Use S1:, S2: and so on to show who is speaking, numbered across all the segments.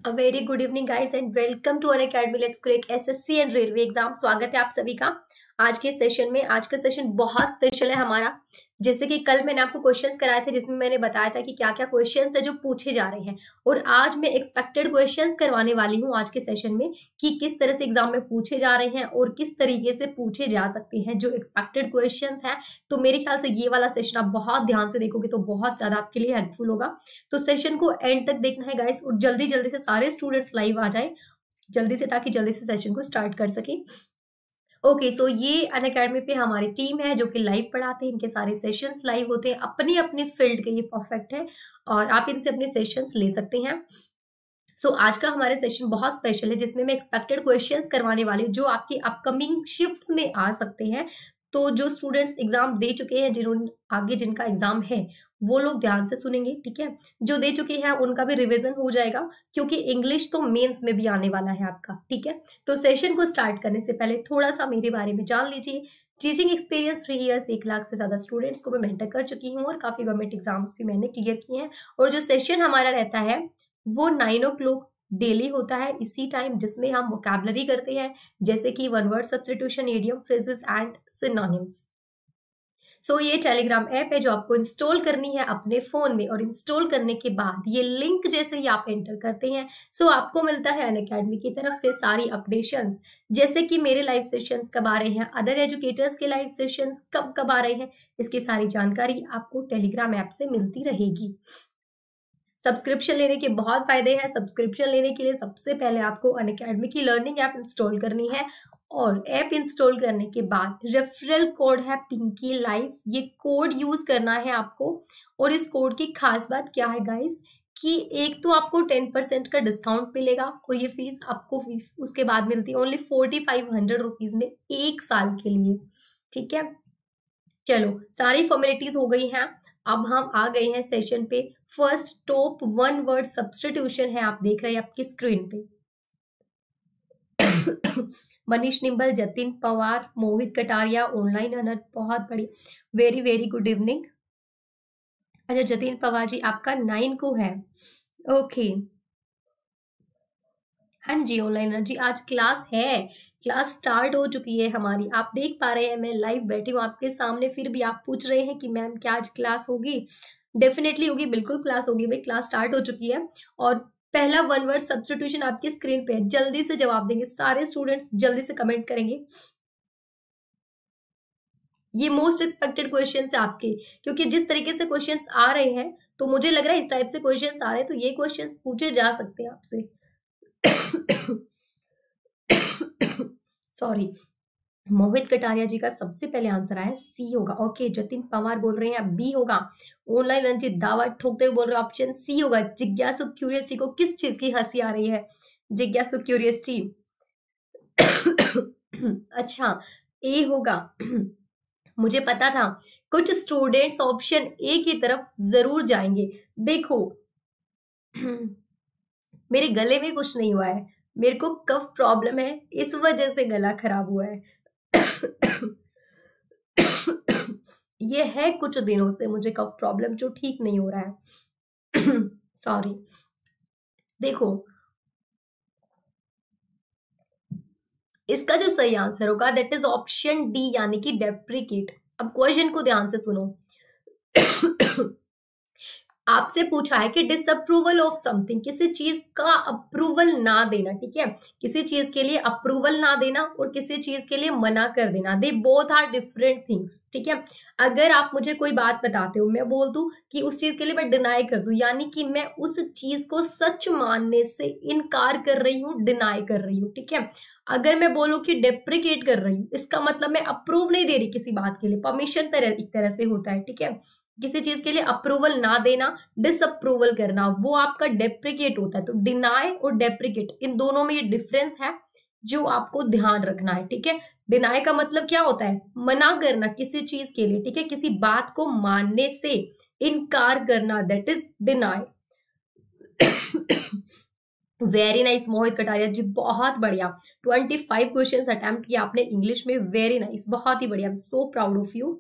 S1: A very good evening guys and welcome to Unacademy Let's Crack SSC and Railway Exam। स्वागत है आप सभी का आज के सेशन में। आज का सेशन बहुत स्पेशल है हमारा। जैसे कि कल मैंने आपको क्वेश्चंस कराए थे जिसमें मैंने बताया था कि क्या क्या क्वेश्चंस है जो पूछे जा रहे हैं, और आज मैं एक्सपेक्टेड क्वेश्चंस करवाने वाली हूँ आज के सेशन में कि किस तरह से एग्जाम में पूछे जा रहे हैं और किस तरीके से पूछे जा सकते हैं जो एक्सपेक्टेड क्वेश्चंस हैं। तो मेरे ख्याल से ये वाला सेशन आप बहुत ध्यान से देखोगे तो बहुत ज्यादा आपके लिए हेल्पफुल होगा। तो सेशन को एंड तक देखना है गाइस, और जल्दी जल्दी से सारे स्टूडेंट्स लाइव आ जाए जल्दी से, ताकि जल्दी से सेशन को स्टार्ट कर सके। ओके सो ये अनअकैडमी पे हमारी टीम है जो कि लाइव पढ़ाते हैं। इनके सारे सेशंस लाइव होते हैं, अपनी अपनी फील्ड के ये परफेक्ट है और आप इनसे अपने सेशंस ले सकते हैं। सो आज का हमारा सेशन बहुत स्पेशल है जिसमें मैं एक्सपेक्टेड क्वेश्चंस करवाने वाली हूँ जो आपकी अपकमिंग शिफ्ट्स में आ सकते हैं। तो जो स्टूडेंट्स एग्जाम दे चुके हैं, जिन्होंने आगे जिनका एग्जाम है, वो लोग ध्यान से सुनेंगे, ठीक है। जो दे चुके हैं उनका भी रिवीजन हो जाएगा क्योंकि इंग्लिश तो मेंस में भी आने वाला है आपका, ठीक है। तो सेशन को स्टार्ट करने से पहले थोड़ा सा मेरे बारे में जान लीजिए। टीचिंग एक्सपीरियंस 3 इयर्स, 1 लाख से ज्यादा स्टूडेंट्स को मैं मेंटर कर चुकी हूँ और काफी गवर्नमेंट एग्जाम्स भी मैंने क्लियर किए हैं। और जो सेशन हमारा रहता है वो 9 o'clock डेली होता है इसी टाइम, जिसमें हम वोकैबुलरी करते हैं जैसे कि one word substitution, idiom, phrases and synonyms. So ये टेलीग्राम ऐप है जो आपको इंस्टॉल करनी है अपने फोन में, और इंस्टॉल करने के बाद ये लिंक जैसे ही आप एंटर करते हैं सो आपको मिलता है अनअकैडमी की तरफ से सारी अपडेशंस, जैसे कि मेरे लाइव सेशंस कब आ रहे हैं, अदर एजुकेटर्स के लाइव सेशंस कब कब आ रहे हैं, इसकी सारी जानकारी आपको टेलीग्राम ऐप से मिलती रहेगी। सब्सक्रिप्शन लेने के बहुत फायदे हैं। सब्सक्रिप्शन लेने के लिए सबसे पहले आपको अनअकैडमी की लर्निंग ऐप इंस्टॉल करनी है, और ऐप इंस्टॉल करने के बाद रेफरल कोड है पिंकी लाइव, ये कोड यूज करना है आपको। और इस कोड की खास बात क्या है गाइस कि एक तो आपको 10% का डिस्काउंट मिलेगा, और ये फीस आपको उसके बाद मिलती है ओनली 4500 रुपीज में 1 साल के लिए, ठीक है। चलो सारी फॉर्मेलिटीज हो गई हैं, अब हम आ गए हैं सेशन पे। फर्स्ट टॉप 1 वर्ड सब्स्टिट्यूशन है, आप देख रहे हैं आपकी स्क्रीन पे। मनीष निम्बल, जतिन पवार, मोहित कटारिया, ऑनलाइन अनर, बहुत बढ़िया, वेरी वेरी गुड इवनिंग। अच्छा जतिन पवार जी आपका 9 को है, ओके। हाँ जी ऑनलाइन जी, आज क्लास है, क्लास स्टार्ट हो चुकी है हमारी। आप देख पा रहे हैं मैं लाइव बैठी हूँ आपके सामने, फिर भी आप पूछ रहे हैं कि मैम क्या आज क्लास होगी। डेफिनेटली होगी, बिल्कुल क्लास होगी भाई, क्लास स्टार्ट हो चुकी है। और पहला 1 वर्ड सब्स्टिट्यूशन आपकी स्क्रीन पे है, जल्दी से जवाब देंगे सारे स्टूडेंट्स, जल्दी से कमेंट करेंगे। ये मोस्ट एक्सपेक्टेड क्वेश्चंस है आपके, क्योंकि जिस तरीके से क्वेश्चंस आ रहे हैं तो मुझे लग रहा है इस टाइप से क्वेश्चंस आ रहे हैं तो ये क्वेश्चंस पूछे जा सकते हैं आपसे। सॉरी, मोहित कटारिया जी का सबसे पहले आंसर आया सी होगा। ओके जतिन पवार बोल रहे हैं बी होगा। ऑनलाइन रंजित दावा ठोकते हुए बोल रहे हैं ऑप्शन सी होगा। जिज्ञासु क्यूरियसिटी को किस चीज की हंसी आ रही है? जिज्ञासु क्यूरियसिटी अच्छा ए होगा। मुझे पता था कुछ स्टूडेंट्स ऑप्शन ए की तरफ जरूर जाएंगे। देखो मेरे गले में कुछ नहीं हुआ है, मेरे को कफ प्रॉब्लम है, इस वजह से गला खराब हुआ है। ये है कुछ दिनों से मुझे कफ प्रॉब्लम जो ठीक नहीं हो रहा है। सॉरी। देखो इसका जो सही आंसर होगा दैट इज ऑप्शन डी, यानी कि डेप्रिकेट। अब क्वेश्चन को ध्यान से सुनो। आपसे पूछा है कि डिसअप्रूवल ऑफ समथिंग, किसी चीज का अप्रूवल ना देना, ठीक है। किसी चीज के लिए अप्रूवल ना देना और किसी चीज के लिए मना कर देना, they both are different things, ठीक है। अगर आप मुझे कोई बात बताते हो, मैं बोल दूं कि उस चीज के लिए मैं डिनाई कर दूं, यानी कि मैं उस चीज को सच मानने से इनकार कर रही हूँ, डिनाई कर रही हूँ, ठीक है। अगर मैं बोलूं कि डेप्रिकेट कर रही हूँ, इसका मतलब मैं अप्रूव नहीं दे रही किसी बात के लिए, परमिशन एक तरह से होता है, ठीक है। किसी चीज के लिए अप्रूवल ना देना, डिसअप्रूवल करना, वो आपका डेप्रिकेट होता है। तो डिनाई और डेप्रिकेट, इन दोनों में ये डिफरेंस है जो आपको ध्यान रखना है, ठीक है। डिनाई का मतलब क्या होता है? मना करना किसी चीज के लिए, ठीक है, किसी बात को मानने से इनकार करना, that is deny. Very nice Mohit Kataria ji, बहुत बढ़िया। 25 क्वेश्चंस अटेम्प्ट किया आपने इंग्लिश में, वेरी नाइस, बहुत ही बढ़िया, so proud of you.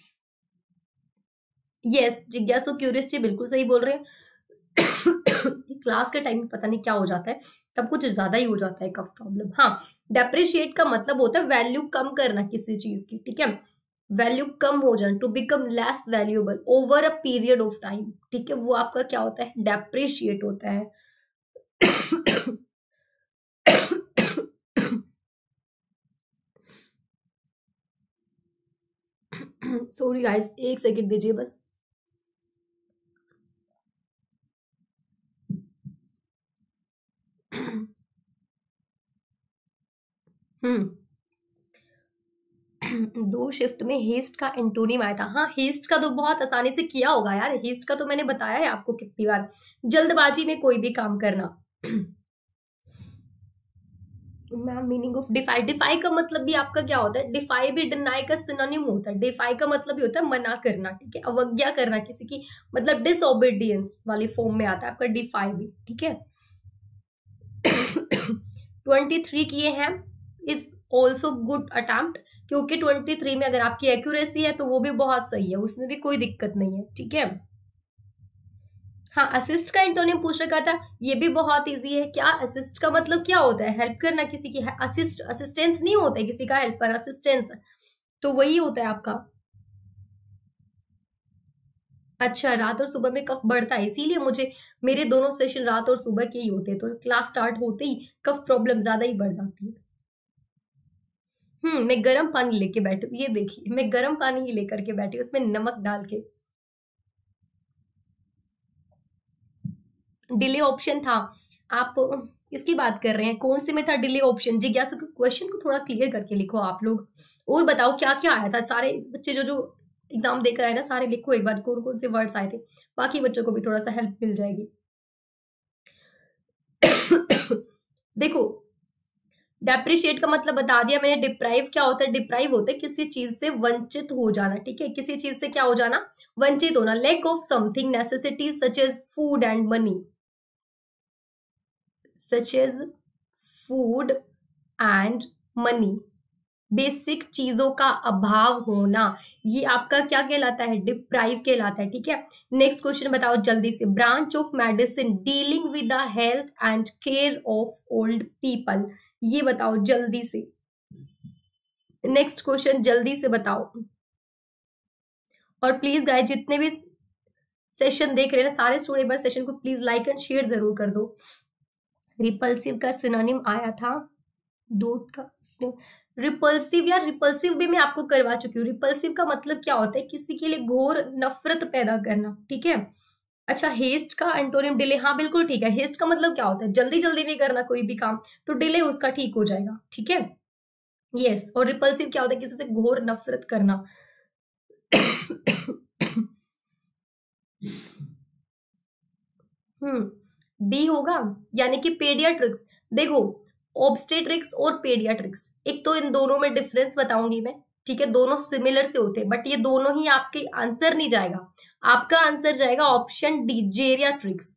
S1: Yes जिज्ञासु क्यूरियसिटी बिल्कुल सही बोल रहे हैं। क्लास के टाइम में पता नहीं क्या हो जाता है, तब कुछ ज्यादा ही हो जाता है कफ प्रॉब्लम। हाँ, डेप्रिशिएट का मतलब होता है वैल्यू कम करना किसी चीज की, ठीक है, वैल्यू कम हो जाना, to become less valuable over a period of time, ठीक है, वो आपका क्या होता है, डेप्रिशिएट होता है। सॉरी गाइस, एक सेकंड दीजिए बस। हम्म, दो शिफ्ट में हेस्ट का एंटोनिम आया था। हाँ, हेस्ट का तो बहुत आसानी से किया होगा यार, हेस्ट का तो मैंने बताया है आपको कितनी बार, जल्दबाजी में कोई भी काम करना। Ma'am, meaning of defy, defy का मतलब भी आपका क्या होता है, डिफाई भी डिनाई का सिनोनिम होता है। डिफाई का मतलब भी होता है मना करना, ठीक है, अवज्ञा करना किसी की, मतलब डिसओबीडियंस वाली फॉर्म में आता है आपका डिफाई भी, ठीक है। 23 किए हैं इज ऑल्सो गुड अटेम्प्ट, क्योंकि 23 में अगर आपकी एक्यूरेसी है तो वो भी बहुत सही है, उसमें भी कोई दिक्कत नहीं है, ठीक है। हाँ, असिस्ट का एंटोनिम पूछ रखा था, ये भी बहुत इजी है। क्या असिस्ट का मतलब क्या होता है, हेल्प करना किसी की, असिस्ट असिस्टेंस नहीं होता है किसी का हेल्पर, असिस्टेंस तो वही होता है आपका। अच्छा, रात और सुबह में कफ बढ़ता है, इसीलिए मुझे मेरे दोनों सेशन रात और सुबह के ही होते हैं, तो क्लास स्टार्ट होते ही कफ प्रॉब्लम ज्यादा ही बढ़ जाती है। मैं गर्म पानी लेके बैठी हूँ, ये देखिए मैं गर्म पानी ही लेकर के बैठी हूँ, उसमें नमक डाल के। डिले ऑप्शन था, आप किसकी बात कर रहे हैं, कौन से में था डिले ऑप्शन, जिज्ञासु क्वेश्चन को थोड़ा क्लियर करके लिखो आप लोग। और बताओ क्या क्या आया था, सारे बच्चे जो जो एग्जाम देकर आए ना, सारे लिखो एक बार कौन कौन से वर्ड्स आए थे, बाकी बच्चों को भी थोड़ा सा हेल्प मिल जाएगी। देखो, डेप्रिशिएट का मतलब बता दिया मैंने, डिप्राइव क्या होता है, डिप्राइव होता है किसी चीज से वंचित हो जाना, ठीक है, किसी चीज से क्या हो जाना, वंचित होना, lack of something necessity such as food and money, such as food and money, basic चीजों का अभाव होना, ये आपका क्या कहलाता है, डिप्राइव कहलाता है, ठीक है। नेक्स्ट क्वेश्चन बताओ जल्दी से, branch of medicine dealing with the health and care of old people, ये बताओ जल्दी से। नेक्स्ट क्वेश्चन जल्दी से बताओ। और प्लीज गाइस, जितने भी सेशन देख रहे हैं ना, सारे स्टूडेंट बार सेशन को प्लीज लाइक एंड शेयर जरूर कर दो। रिपल्सिव का सिनोनिम आया था, डोट का, रिपल्सिव, यार रिपल्सिव भी मैं आपको करवा चुकी हूँ। रिपल्सिव का मतलब क्या होता है, किसी के लिए घोर नफरत पैदा करना, ठीक है। अच्छा, हेस्ट का एंटोनिम डिले, हाँ बिल्कुल ठीक है, हेस्ट का मतलब क्या होता है, जल्दी जल्दी में करना कोई भी काम, तो डिले उसका ठीक हो जाएगा, ठीक है। यस, और रिपल्सिव क्या होता है, किसी से घोर नफरत करना। बी होगा, यानी कि पेडियाट्रिक्स। देखो, ऑब्स्टेट्रिक्स और पेडियाट्रिक्स, एक तो इन दोनों में डिफरेंस बताऊंगी मैं, ठीक है, दोनों सिमिलर से होते हैं, बट ये दोनों ही आपके आंसर नहीं जाएगा, आपका आंसर जाएगा ऑप्शन डी, जेरियाट्रिक्स।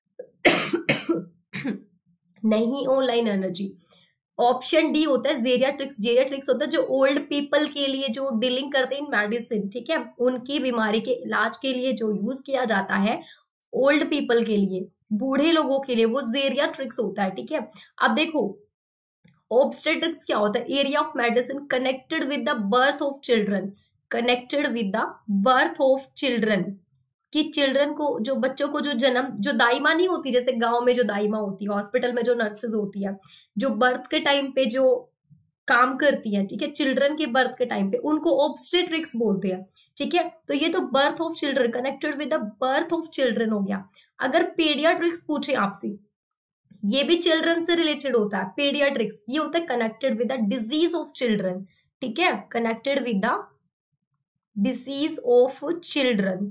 S1: नहीं, ऑनलाइन एनर्जी, ऑप्शन डी होता है जेरियाट्रिक्स। जेरियाट्रिक्स होता है जो ओल्ड पीपल के लिए जो डीलिंग करते हैं मेडिसिन, ठीक है, उनकी बीमारी के इलाज के लिए जो यूज किया जाता है, ओल्ड पीपल के लिए, बूढ़े लोगों के लिए, वो जेरियाट्रिक्स होता है, ठीक है। अब देखो, ऑब्स्टेट्रिक्स क्या होता है, area of medicine connected with the birth of children, connected with the birth of children, कि चिल्ड्रन को, जो बच्चों को जो जन्म, जो दाइमा नहीं होती, जैसे गांव में जो दाइमा होती है, हॉस्पिटल में जो नर्सेज होती है, जो बर्थ के टाइम पे जो काम करती है, ठीक है, चिल्ड्रन के बर्थ के टाइम पे, उनको ऑब्स्टेट्रिक्स बोलते हैं, ठीक है। तो ये तो birth of children, connected with the birth of children हो गया। अगर पेडियाट्रिक्स पूछे आपसे, ये भी चिल्ड्रन से रिलेटेड होता है, पेडियाट्रिक्स ये होता है connected with the disease of children, ठीक है, connected with the disease of children,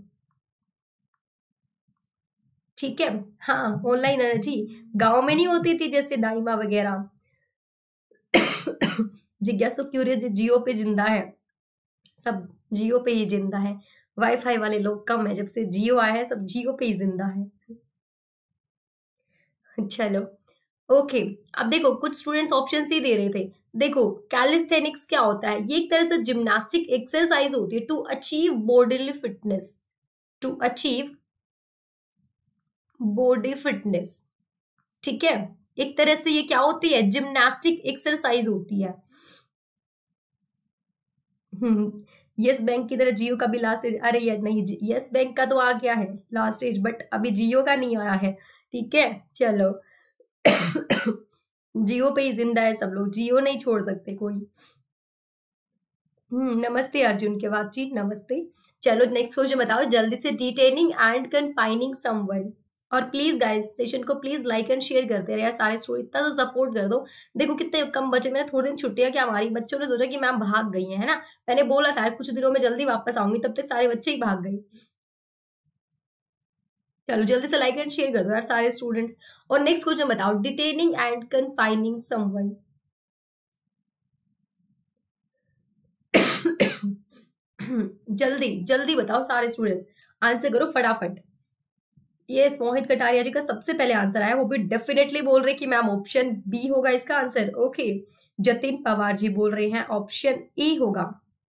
S1: ठीक है। हाँ, ऑनलाइन एनर्जी गांव में नहीं होती थी जैसे दाइमा वगैरह। जिज्ञासु क्यूरियस जियो पे जिंदा है, सब जियो पे ही जिंदा है, वाईफाई वाले लोग कम है, जब से जियो आया है सब जियो पे ही जिंदा है। चलो ओके, अब देखो कुछ स्टूडेंट्स ऑप्शन सी दे रहे थे। देखो, कैलिस्थेनिक्स क्या होता है, ये एक तरह से जिम्नास्टिक एक्सरसाइज होती है to achieve bodily fitness, to achieve body fitness, ठीक है। एक तरह से ये क्या होती है, जिम्नास्टिक एक्सरसाइज होती है। यस बैंक की तरह जियो का भी लास्ट स्टेज, अरे यार नहीं, यस बैंक का तो आ गया है लास्ट स्टेज, बट अभी जियो का नहीं आया है, ठीक है। चलो जियो पे ही जिंदा है सब लोग, जियो नहीं छोड़ सकते कोई। नमस्ते अर्जुन के बाद जी, नमस्ते। चलो नेक्स्ट क्वेश्चन बताओ जल्दी से। डिटेनिंग एंड कन्फाइनिंग समवन, और प्लीज गाइस सेशन को प्लीज लाइक एंड शेयर करते रहे यार सारे स्टूडेंट, इतना तो सपोर्ट कर दो। देखो कितने कम बचे, मैंने थोड़े दिन छुट्टियां क्या हमारी, बच्चों ने सोचा कि मैम भाग गई है ना, मैंने बोला था कुछ दिनों में जल्दी वापस आऊंगी, तब तक सारे बच्चे ही भाग गए। चलो जल्दी से लाइक एंड शेयर कर दो यार सारे स्टूडेंट्स। और नेक्स्ट क्वेश्चन बताओ, डिटेनिंग एंड कन्फाइनिंग समवन। जल्दी जल्दी बताओ सारे स्टूडेंट्स, आंसर करो फटाफट। ये मोहित कटारिया जी का सबसे पहले आंसर आया, वो भी डेफिनेटली बोल रहे कि मैम ऑप्शन बी होगा इसका आंसर। ओके, जतिन पवार जी बोल रहे हैं ऑप्शन ई होगा।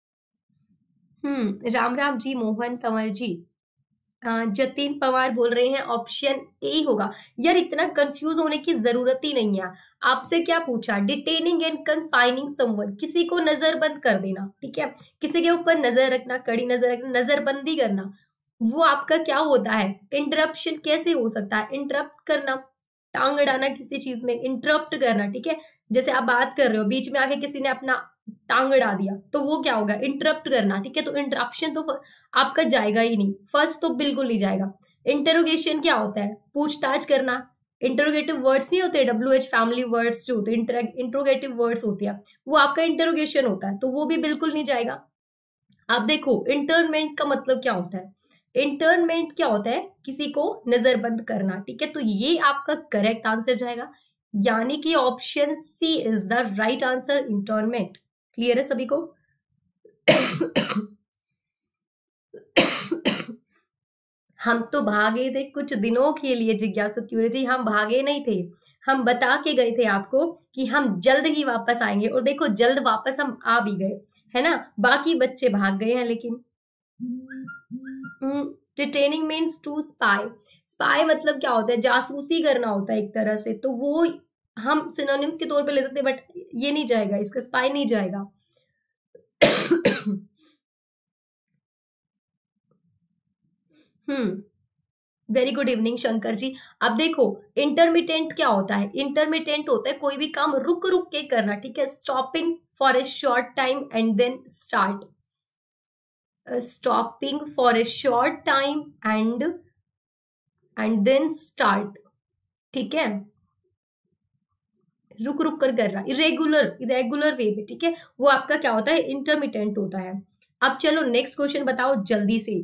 S1: राम राम जी, मोहन कंवर जी, जतिन पवार बोल रहे हैं ऑप्शन ए होगा। यार इतना कंफ्यूज होने की जरूरत ही नहीं है। आपसे क्या पूछा, डिटेनिंग एंड कन्फाइनिंग समवन, किसी को नजरबंद कर देना, ठीक है, किसी के ऊपर नजर रखना, कड़ी नजर रखना, नजरबंदी करना, वो आपका क्या होता है, इंटरप्शन कैसे हो सकता है, इंटरप्ट करना, टांग अड़ाना किसी चीज में, इंटरप्ट करना, ठीक है। जैसे आप बात कर रहे हो, बीच में आके किसी ने अपना टांग अड़ा दिया, तो वो क्या होगा, इंटरप्ट करना, ठीक है। तो इंटरप्शन तो आपका जाएगा ही नहीं, फर्स्ट तो बिल्कुल नहीं जाएगा। इंटरोगेशन क्या होता है, पूछताछ करना, इंटरोगेटिव वर्ड्स नहीं होते, WH फैमिली वर्ड्स जो होते हैं इंटरोगेटिव वर्ड्स होते हैं, वो आपका इंटरोगेशन होता है, तो वो भी बिल्कुल नहीं जाएगा। आप देखो इंटरमेंट का मतलब क्या होता है, इंटरमेंट क्या होता है, किसी को नजरबंद करना, ठीक है। तो ये आपका करेक्ट आंसर जाएगा, यानी कि option C is the right answer, interment. Clear है सभी को? हम तो भागे थे कुछ दिनों के लिए जिज्ञासु क्यूरी जी, हम भागे नहीं थे, हम बता के गए थे आपको कि हम जल्द ही वापस आएंगे, और देखो जल्द वापस हम आ भी गए, है ना। बाकी बच्चे भाग गए हैं लेकिन। Detaining means to spy, spy मतलब क्या होता है, जासूसी करना होता है एक तरह से, तो वो हम सिनोनिम्स के तौर पे ले सकते हैं, बट ये नहीं जाएगा, इसका स्पाई नहीं जाएगा। Very good evening Shankar ji. अब देखो इंटरमिटेंट क्या होता है, इंटरमिटेंट होता है कोई भी काम रुक रुक के करना, ठीक है, stopping for a short time and then start, stopping for a short time and then start, ठीक है, रुक रुक कर रहा, इरेगुलर इरेगुलर वे में, ठीक है, वो आपका क्या होता है, इंटरमिटेंट होता है। अब चलो नेक्स्ट क्वेश्चन बताओ जल्दी से।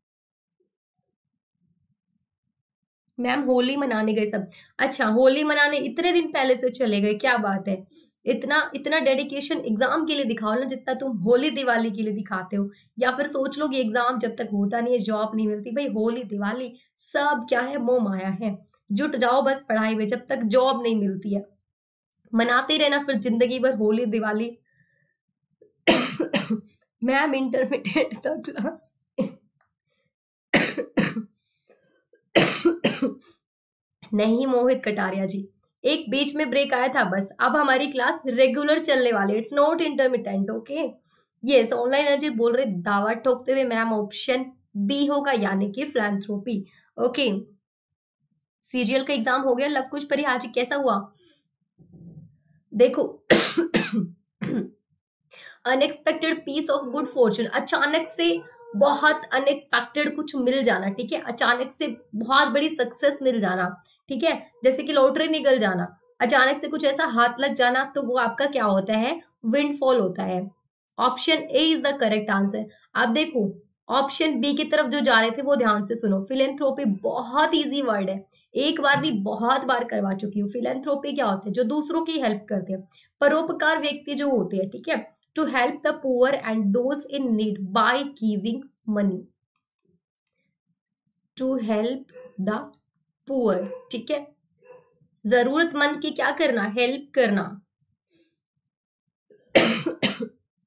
S1: मैम होली मनाने गए सब, अच्छा होली मनाने इतने दिन पहले से चले गए, क्या बात है, इतना इतना डेडिकेशन एग्जाम के लिए दिखाओ ना, जितना तुम होली दिवाली के लिए दिखाते हो। या फिर सोच लो कि एग्जाम जब तक होता नहीं है जॉब नहीं मिलती, भाई होली दिवाली सब क्या है, मोह माया है, जुट जाओ बस पढ़ाई में, जब तक जॉब नहीं मिलती है मनाते रहना फिर जिंदगी भर होली दिवाली। मैम इंटरमीडिएट तक क्लास। नहीं मोहित कटारिया जी, एक बीच में ब्रेक आया था बस, अब हमारी क्लास रेगुलर चलने वाली, it's not intermittent. Okay yes, online energy बोल रहे दावा ठोकते हुए मैम ऑप्शन बी होगा, यानी कि फिलैंथ्रोपी। ओके सीजीएल का एग्जाम हो गया, लव कुश परिहार जी कैसा हुआ? देखो unexpected piece of good fortune, अचानक से बहुत अनएक्सपेक्टेड कुछ मिल जाना, ठीक है, अचानक से बहुत बड़ी सक्सेस मिल जाना, ठीक है, जैसे कि लॉटरी निकल जाना, अचानक से कुछ ऐसा हाथ लग जाना, तो वो आपका क्या होता है, विंडफॉल होता है। Option A is the correct answer. आप देखो ऑप्शन बी की तरफ जो जा रहे थे वो ध्यान से सुनो, फिलेंथ्रोपी बहुत इजी वर्ड है, एक बार भी बहुत बार करवा चुकी हूँ। फिलेंथ्रोपी क्या होता है, जो दूसरों की हेल्प करते हैं, परोपकार व्यक्ति जो होते हैं, ठीक है, to help the poor and those in need by giving money, to help the poor, ठीक है, जरूरतमंद की क्या करना, हेल्प करना।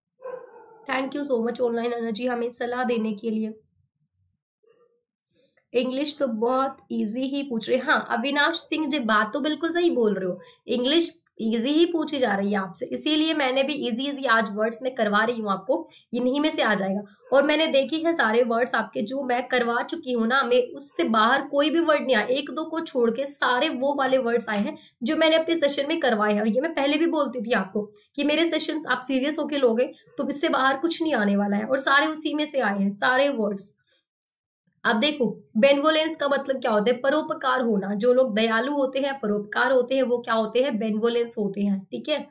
S1: Thank you so much online energy हमें सलाह देने के लिए। इंग्लिश तो बहुत इजी ही पूछ रहे। हाँ अविनाश सिंह जी, बात तो बिल्कुल सही बोल रहे हो, इंग्लिश इजी ही पूछी जा रही है आपसे, इसीलिए मैंने भी इजी इजी आज वर्ड्स में करवा रही हूँ आपको, इन्हीं में से आ जाएगा। और मैंने देखी है सारे वर्ड्स आपके जो मैं करवा चुकी हूँ ना, मैं उससे बाहर कोई भी वर्ड नहीं आया, एक दो को छोड़ के सारे वो वाले वर्ड्स आए हैं जो मैंने अपने सेशन में करवाए हैं। और ये मैं पहले भी बोलती थी आपको कि मेरे सेशंस आप सीरियस होके लोगे तो इससे बाहर कुछ नहीं आने वाला है, और सारे उसी में से आए हैं सारे वर्ड्स। अब देखो बेनवोलेंस का मतलब क्या होता है, परोपकार होना, जो लोग दयालु होते हैं, परोपकार होते हैं, वो क्या होते हैं, बेनवोलेंस होते हैं, ठीक है।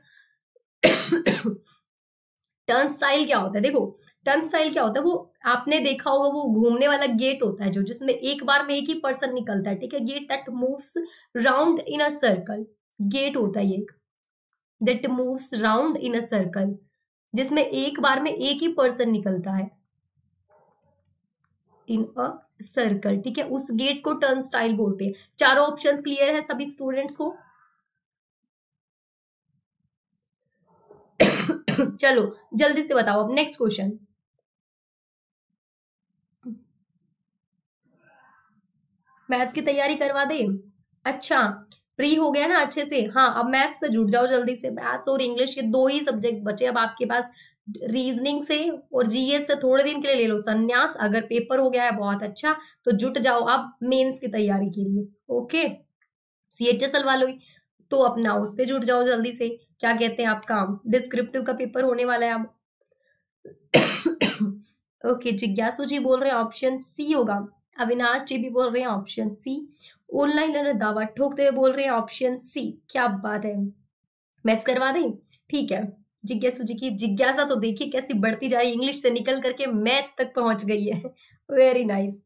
S1: टर्न स्टाइल क्या होता है, देखो टर्न स्टाइल क्या होता है, वो आपने देखा होगा वो घूमने वाला गेट होता है जो जिसमें एक बार में एक ही पर्सन निकलता है, ठीक है। Gate that moves round in a circle, gate होता है एक that moves round in a circle, जिसमें एक बार में एक ही पर्सन निकलता है इन अ सर्कल, ठीक है। उस गेट को टर्न स्टाइल बोलते हैं। चारों ऑप्शंस क्लियर है सभी स्टूडेंट्स को? चलो जल्दी से बताओ अब नेक्स्ट क्वेश्चन। मैथ्स की तैयारी करवा दे? अच्छा फ्री हो गया ना अच्छे से? हाँ अब मैथ्स पे जुट जाओ जल्दी से, मैथ्स और इंग्लिश ये दो ही सब्जेक्ट बचे अब आपके पास। रीजनिंग से और जीएस से थोड़े दिन के लिए ले लो संन्यास, अगर पेपर हो गया है बहुत अच्छा तो जुट जाओ अब मेंस की तैयारी के लिए। ओके सीएचएसएल वालों ही तो अपना उस पे जुट जाओ जल्दी से, क्या कहते हैं आपका डिस्क्रिप्टिव का पेपर होने वाला है अब। ओके जिज्ञासु जी बोल रहे हैं ऑप्शन सी होगा, अविनाश जी भी बोल रहे हैं ऑप्शन सी, ऑनलाइन दावा ठोकते हुए बोल रहे हैं ऑप्शन सी। क्या बात है, मैथ्स करवा दें? ठीक है, जिज्ञासु जी की जिज्ञासा तो देखिए कैसी बढ़ती जा रही है, इंग्लिश से निकल करके मैथ्स तक पहुंच गई है। Very nice.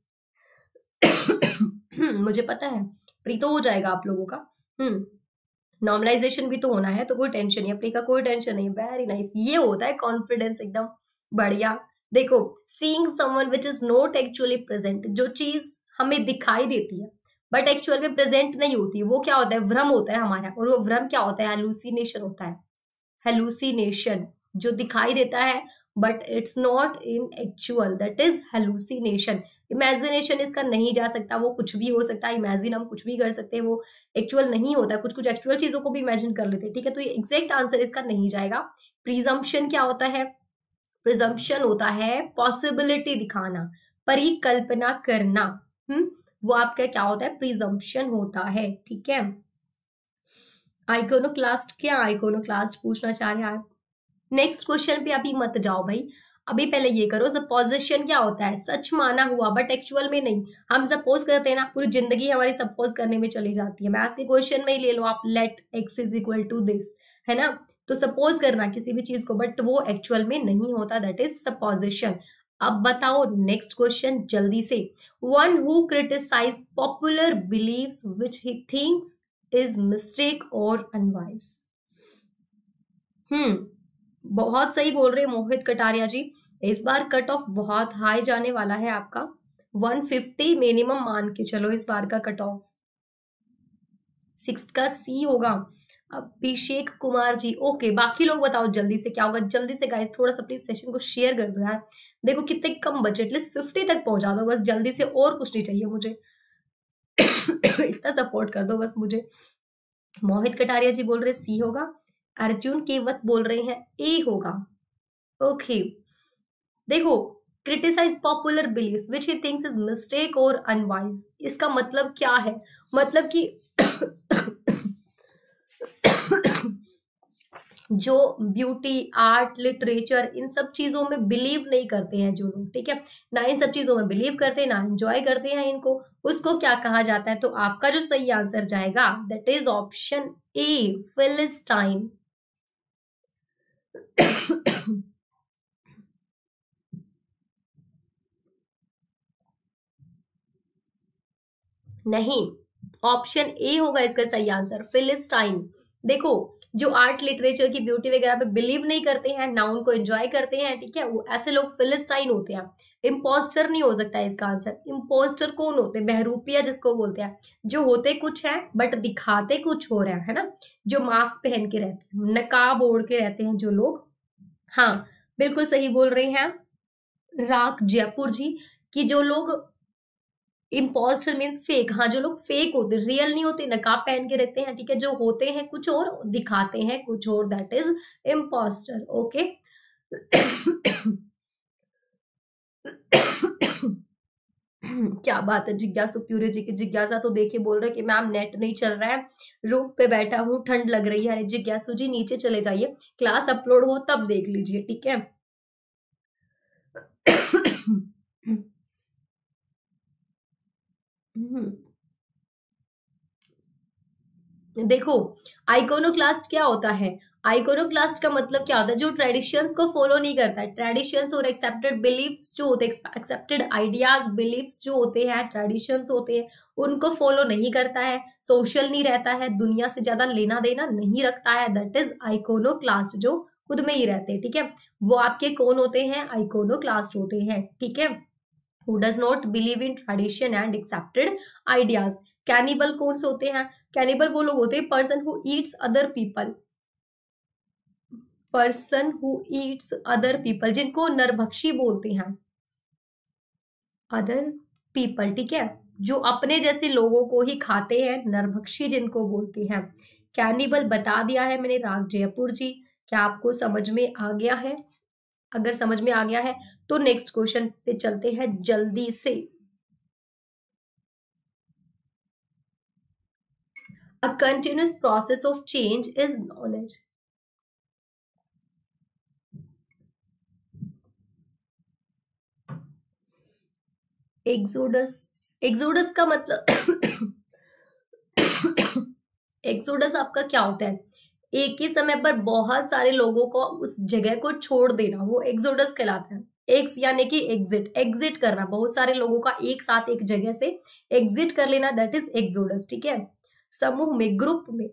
S1: मुझे पता है प्री तो हो जाएगा आप लोगों का, नॉर्मलाइजेशन भी तो होना है, तो कोई टेंशन नहीं, प्री का कोई टेंशन नहीं। वेरी नाइस, ये होता है कॉन्फिडेंस, एकदम बढ़िया। देखो seeing someone which is not actually present, जो चीज हमें दिखाई देती है बट एक्चुअल में प्रेजेंट नहीं होती, वो क्या होता है, भ्रम होता है हमारा। और वो भ्रम क्या होता है, हेलुसिनेशन होता है। हेलुसिनेशन जो दिखाई देता है but it's not in actual, that is hallucination. Imagination इसका नहीं जा सकता, वो कुछ भी हो सकता है, इमेजिन हम कुछ भी कर सकते हैं, वो एक्चुअल नहीं होता, कुछ कुछ एक्चुअल चीजों को भी इमेजिन कर लेते हैं, ठीक है। तो ये एग्जैक्ट आंसर इसका नहीं जाएगा। प्रिजम्पशन क्या होता है, प्रिजम्पशन होता है पॉसिबिलिटी दिखाना, परिकल्पना करना, वो आपका क्या होता है, प्रिजम्पशन होता है, ठीक है। आइकोनोक्लास्ट, क्या आइकोनोक्लास्ट पूछना चाह रहे हैं? नेक्स्ट क्वेश्चन पे अभी मत जाओ भाई, अभी पहले ये करो। सपोजिशन क्या होता है, सच माना हुआ बट एक्चुअल में नहीं। हम सपोज करते हैं ना, पूरी जिंदगी हमारी सपोज करने में चली जाती है। मैथ्स के क्वेश्चन में ही ले लो आप, let x is equal to this, है ना, तो सपोज करना किसी भी चीज को, बट वो एक्चुअल में नहीं होता, दैट इज सपोजिशन। अब बताओ नेक्स्ट क्वेश्चन जल्दी से। One who criticise popular beliefs which he thinks is mistake और अनवाइज। बहुत सही बोल रहे हैं मोहित कटारिया जी, इस बार कट ऑफ बहुत हाई जाने वाला है आपका, 150 मिनिमम मान के चलो इस बार का कट ऑफ। 6 का सी होगा। अभिषेक कुमार जी, ओके बाकी लोग बताओ जल्दी से क्या होगा, जल्दी से गाइस थोड़ा सा प्लीज सेशन को शेयर कर दो यार। देखो कितने कम बचे, एटलीस्ट 50 तक पहुंचा दो बस जल्दी से, और कुछ नहीं चाहिए मुझे। इतना सपोर्ट कर दो बस मुझे। मोहित कटारिया जी बोल रहे सी होगा, अर्जुन केवत बोल रहे हैं ए होगा। ओके देखो criticise popular beliefs which he thinks is mistake और अनवाइज, इसका मतलब क्या है, मतलब कि जो ब्यूटी, आर्ट, लिटरेचर इन सब चीजों में बिलीव नहीं करते हैं जो लोग, ठीक है, ना इन सब चीजों में बिलीव करते हैं, ना एंजॉय करते हैं इनको, उसको क्या कहा जाता है। तो आपका जो सही आंसर जाएगा that is option A, philistine. नहीं, ऑप्शन ए होगा इसका सही आंसर, फिलिस्टाइन। देखो जो आर्ट, लिटरेचर की, ब्यूटी वगैरह पे बिलीव नहीं करते हैं, ना उनको एंजॉय करते हैं, ठीक है, वो ऐसे लोग फिलिस्टाइन होते हैं। इम्पोस्टर नहीं हो सकता है इसका आंसर। इम्पोस्टर कौन होते हैं, बहरूपिया जिसको बोलते हैं, जो होते कुछ है बट दिखाते कुछ हो रहा है ना, जो मास्क पहन के रहते हैं, नकाब ओढ़ के रहते हैं जो लोग। हाँ बिल्कुल सही बोल रहे हैं राग जयपुर जी, कि जो लोग इम्पोस्टर मीन्स फेक। हाँ, जो लोग फेक होते, रियल नहीं होते, नकाब पहन के रहते हैं, ठीक है, जो होते हैं कुछ और दिखाते हैं कुछ और, दैट इज इम्पोस्टर। ओके। क्या बात है, जिज्ञासु प्यूरी जी की जिज्ञासा तो देखिए बोल रहे कि मैम नेट नहीं चल रहा है, रूफ पे बैठा हूँ, ठंड लग रही है। जिज्ञासु जी नीचे चले जाइए, क्लास अपलोड हो तब देख लीजिए, ठीक है। देखो, आइकोनोक्लास्ट क्या होता है? आइकोनोक्लास्ट का मतलब क्या होता है? जो ट्रेडिशंस को फॉलो नहीं करता है। ट्रेडिशंस और एक्सेप्टेड बिलीफ्स जो होते हैं, एक्सेप्टेड आइडियाज बिलीफ्स जो होते हैं, ट्रेडिशंस होते हैं, उनको फॉलो नहीं करता है, सोशल नहीं रहता है, दुनिया से ज्यादा लेना देना नहीं रखता है, दैट इज आइकोनोक्लास्ट। जो खुद में ही रहते हैं, ठीक है, वो आपके कौन होते हैं? आइकोनोक्लास्ट होते हैं, ठीक है। Who does not believe in tradition and accepted ideas. Cannibal कौन से होते हैं? कैनिबल वो लोग होते हैं person who eats other people, person who eats other people, जिनको नरभक्षी बोलते हैं, अदर पीपल, ठीक है, जो अपने जैसे लोगों को ही खाते हैं, नरभक्षी जिनको बोलते हैं। कैनिबल बता दिया है मैंने, राग जयपुर जी। क्या आपको समझ में आ गया है? अगर समझ में आ गया है तो नेक्स्ट क्वेश्चन पे चलते हैं जल्दी से। A continuous process of change is knowledge. Exodus, exodus का मतलब एक्सोडस आपका क्या होता है? एक ही समय पर बहुत सारे लोगों को उस जगह को छोड़ देना, वो एक्सोडस कहलाता है। एक्स यानी कि एग्जिट, एग्जिट करना, बहुत सारे लोगों का एक साथ एक जगह से एग्जिट कर लेना, दैट इज एक्सोडस, ठीक है। समूह में, ग्रुप में।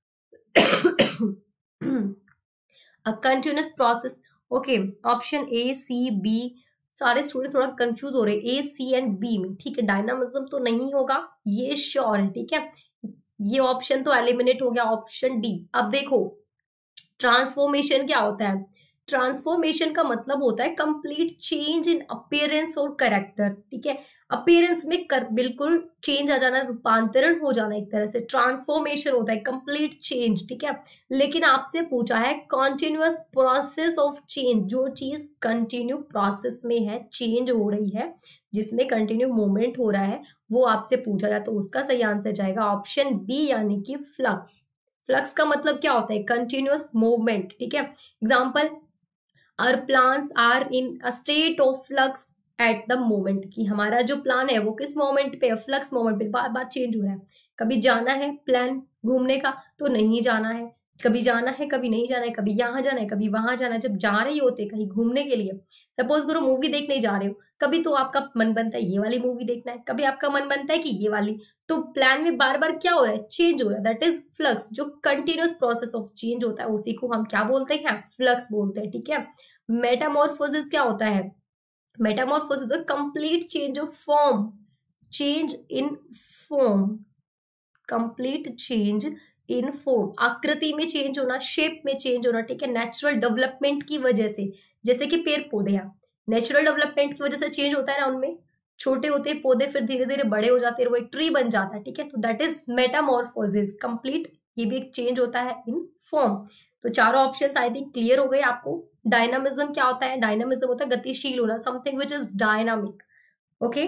S1: A continuous process. Okay, option A C B, सारे स्टूडेंट थोड़ा कंफ्यूज हो रहे हैं ए सी एंड बी में, ठीक है। डायनामिज्म तो नहीं होगा, ये श्योर है, ठीक है। ये ऑप्शन तो एलिमिनेट हो गया, ऑप्शन डी। अब देखो, ट्रांसफॉर्मेशन क्या होता है? ट्रांसफॉर्मेशन का मतलब होता है कंप्लीट चेंज इन अपीयरेंस और कैरेक्टर, ठीक है। अपीयरेंस में बिल्कुल चेंज आ जाना, रूपांतरण हो जाना, एक तरह से ट्रांसफॉर्मेशन होता है, कंप्लीट चेंज, ठीक है। लेकिन आपसे पूछा है कॉन्टिन्यूअस प्रोसेस ऑफ चेंज, जो चीज कंटिन्यू प्रोसेस में है, चेंज हो रही है, जिसमें कंटिन्यू मूवमेंट हो रहा है, वो आपसे पूछा जाए तो उसका सही आंसर जाएगा ऑप्शन बी, यानी कि फ्लक्स। फ्लक्स का मतलब क्या होता है? कंटिन्यूअस मूवमेंट, ठीक है। Example, our plans are in a state of flux at the moment, कि हमारा जो प्लान है वो किस मोमेंट पे? फ्लक्स मोमेंट पे, बार बार चेंज हो रहा है। कभी जाना है प्लान घूमने का तो नहीं जाना है, कभी जाना है कभी नहीं जाना है, कभी यहाँ जाना है कभी वहां जाना है। जब जा रहे होते कहीं घूमने के लिए, सपोज करो मूवी देखने जा रहे हो, कभी तो आपका मन बनता है ये वाली मूवी देखना है, कभी आपका मन बनता है कि ये वाली, तो प्लान में बार बार क्या हो रहा है? चेंज हो रहा है, दैट इज फ्लक्स। जो कंटिन्यूअस प्रोसेस ऑफ चेंज होता है उसी को हम क्या बोलते हैं? फ्लक्स बोलते हैं, ठीक है। मेटामॉर्फोसिस क्या होता है? Metamorphosis complete change of form, change in form, complete change in form, आकृति में चेंज होना, शेप में चेंज होना, ठीक है। नेचुरल डेवलपमेंट की वजह से, जैसे कि पेड़ पौधे हैं, नेचुरल डेवलपमेंट की वजह से चेंज होता है ना, उनमें छोटे होते हैं पौधे, फिर धीरे धीरे बड़े हो जाते हैं, वो एक ट्री बन जाता है, ठीक है। तो दैट इज मेटामॉर्फोसिस, कंप्लीट, ये भी एक चेंज होता है इन फॉर्म। तो चारों ऑप्शंस आई थिंक क्लियर हो गए आपको। डायनामिज्म क्या होता है? डायनामिज्म होता है गतिशील होना, something which is dynamic, okay.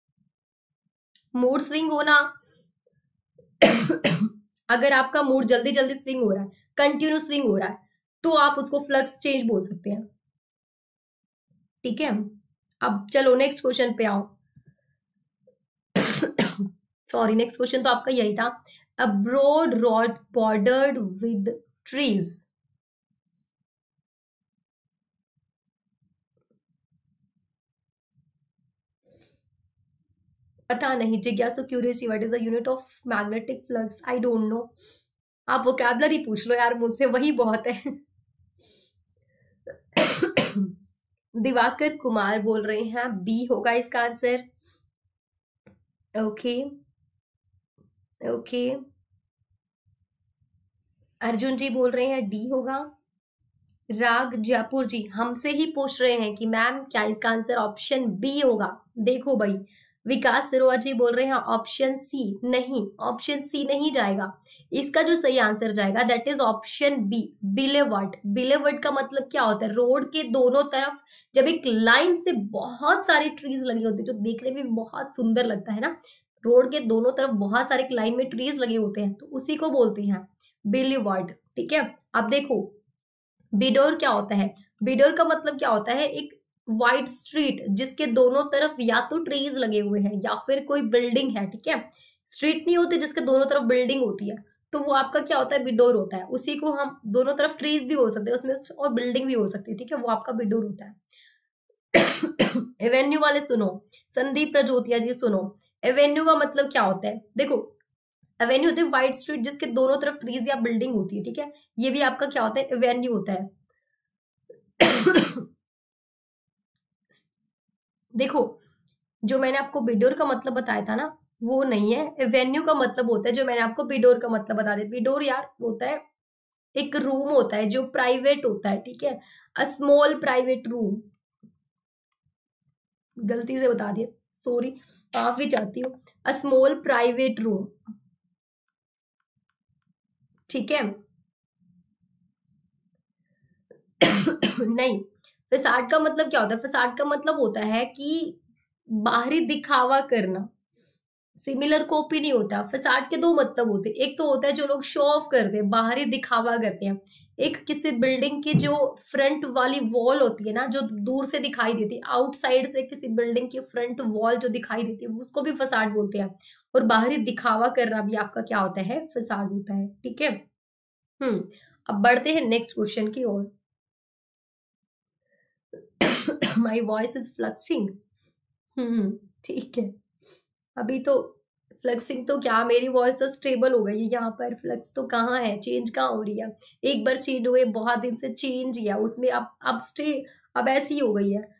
S1: Mood swing होना, अगर आपका मूड जल्दी जल्दी स्विंग हो रहा है, कंटिन्यू स्विंग हो रहा है, तो आप उसको फ्लक्स चेंज बोल सकते हैं, ठीक है। अब चलो नेक्स्ट क्वेश्चन पे आओ। सॉरी, नेक्स्ट क्वेश्चन तो आपका यही था। A broad road bordered with trees, पता नहीं। जिज्ञासु curious, what is the unit of magnetic flux? I don't know. आप वोकैबुलरी पूछ लो यार मुझसे, वही बहुत है। दिवाकर कुमार बोल रहे हैं बी होगा इसका answer, okay okay. Arjun ji बोल रहे हैं डी होगा। राग जयपुर जी हमसे ही पूछ रहे हैं कि मैम क्या इसका आंसर ऑप्शन बी होगा? देखो भाई, विकास सिरोहा जी बोल रहे हैं ऑप्शन सी। नहीं, ऑप्शन सी नहीं जाएगा। इसका जो सही आंसर जाएगा that is option B, boulevard. Boulevard का मतलब क्या होता है? रोड के दोनों तरफ जब एक लाइन से बहुत सारे ट्रीज लगे होते हैं, जो देखने में बहुत सुंदर लगता है ना, रोड के दोनों तरफ बहुत सारे लाइन में ट्रीज लगे होते हैं, तो उसी को बोलते हैं बिलीवर्ड। ठीक है, अब देखो बिडोर क्या होता है? बिडोर का मतलब क्या होता है? एक वाइड स्ट्रीट जिसके दोनों तरफ या तो ट्रीज लगे हुए हैं या फिर कोई बिल्डिंग है। ठीक है, स्ट्रीट नहीं होती जिसके दोनों तरफ बिल्डिंग होती है, तो वो आपका क्या होता है? बिडोर होता है। उसी को हम दोनों तरफ ट्रीज भी हो सकते हैं उसमें और बिल्डिंग भी हो सकती है। ठीक है, वो आपका बिडोर होता है। एवेन्यू वाले सुनो, संदीप प्रजोतिया जी सुनो, एवेन्यू का मतलब क्या होता है? देखो एवेन्यू होती है वाइड स्ट्रीट जिसके दोनों तरफ ट्रीज या बिल्डिंग होती है। ठीक है, ये भी आपका क्या होता है? एवेन्यू होता है। देखो जो मैंने आपको बिडोर का मतलब बताया था ना, वो नहीं है। एवेन्यू का मतलब होता है जो मैंने आपको बिडोर का मतलब बता दिया। बिडोर यार होता है एक रूम होता है जो प्राइवेट होता है। ठीक है, अ स्मॉल प्राइवेट रूम। गलती से बता दिया, सॉरी, माफी चाहती हूँ। A small private room. ठीक है नहीं, फसाड का मतलब क्या होता है? फसाड का मतलब होता है कि बाहरी दिखावा करना। सिमिलर कॉपी नहीं होता। फसाड के दो मतलब होते हैं, एक तो होता है जो लोग शो ऑफ करते हैं, बाहरी दिखावा करते हैं। एक किसी बिल्डिंग की जो फ्रंट वाली वॉल होती है ना, जो दूर से दिखाई देती है, आउटसाइड से किसी बिल्डिंग की फ्रंट वॉल जो दिखाई देती है, उसको भी फसाड बोलते हैं। और बाहरी दिखावा करना भी आपका क्या होता है? फसाड होता है। ठीक है, अब बढ़ते हैं नेक्स्ट क्वेश्चन की ओर। My voice is fluxing. ठीक है, अभी तो फ्लक्सिंग तो क्या, मेरी वॉइस तो स्टेबल हो गई है। यहाँ पर फ्लक्स तो कहाँ है? चेंज कहाँ हो रही है? एक बार चेंज हुए, बहुत दिन से चेंज किया उसमें, अब स्टे, अब ऐसी हो गई है।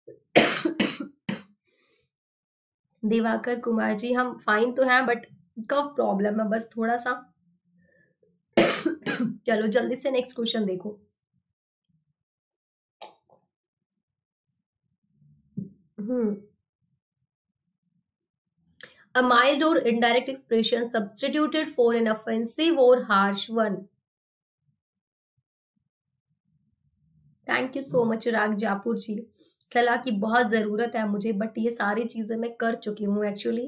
S1: दिवाकर कुमार जी हम फाइन तो हैं बट कफ प्रॉब्लम है बस थोड़ा सा। चलो जल्दी से नेक्स्ट क्वेश्चन देखो। A mild or indirect expression substituted for an offensive or harsh one. Thank you so much राग जापुर जी। सलाह की बहुत जरूरत है मुझे, बट ये सारी चीजें मैं कर चुकी हूँ एक्चुअली।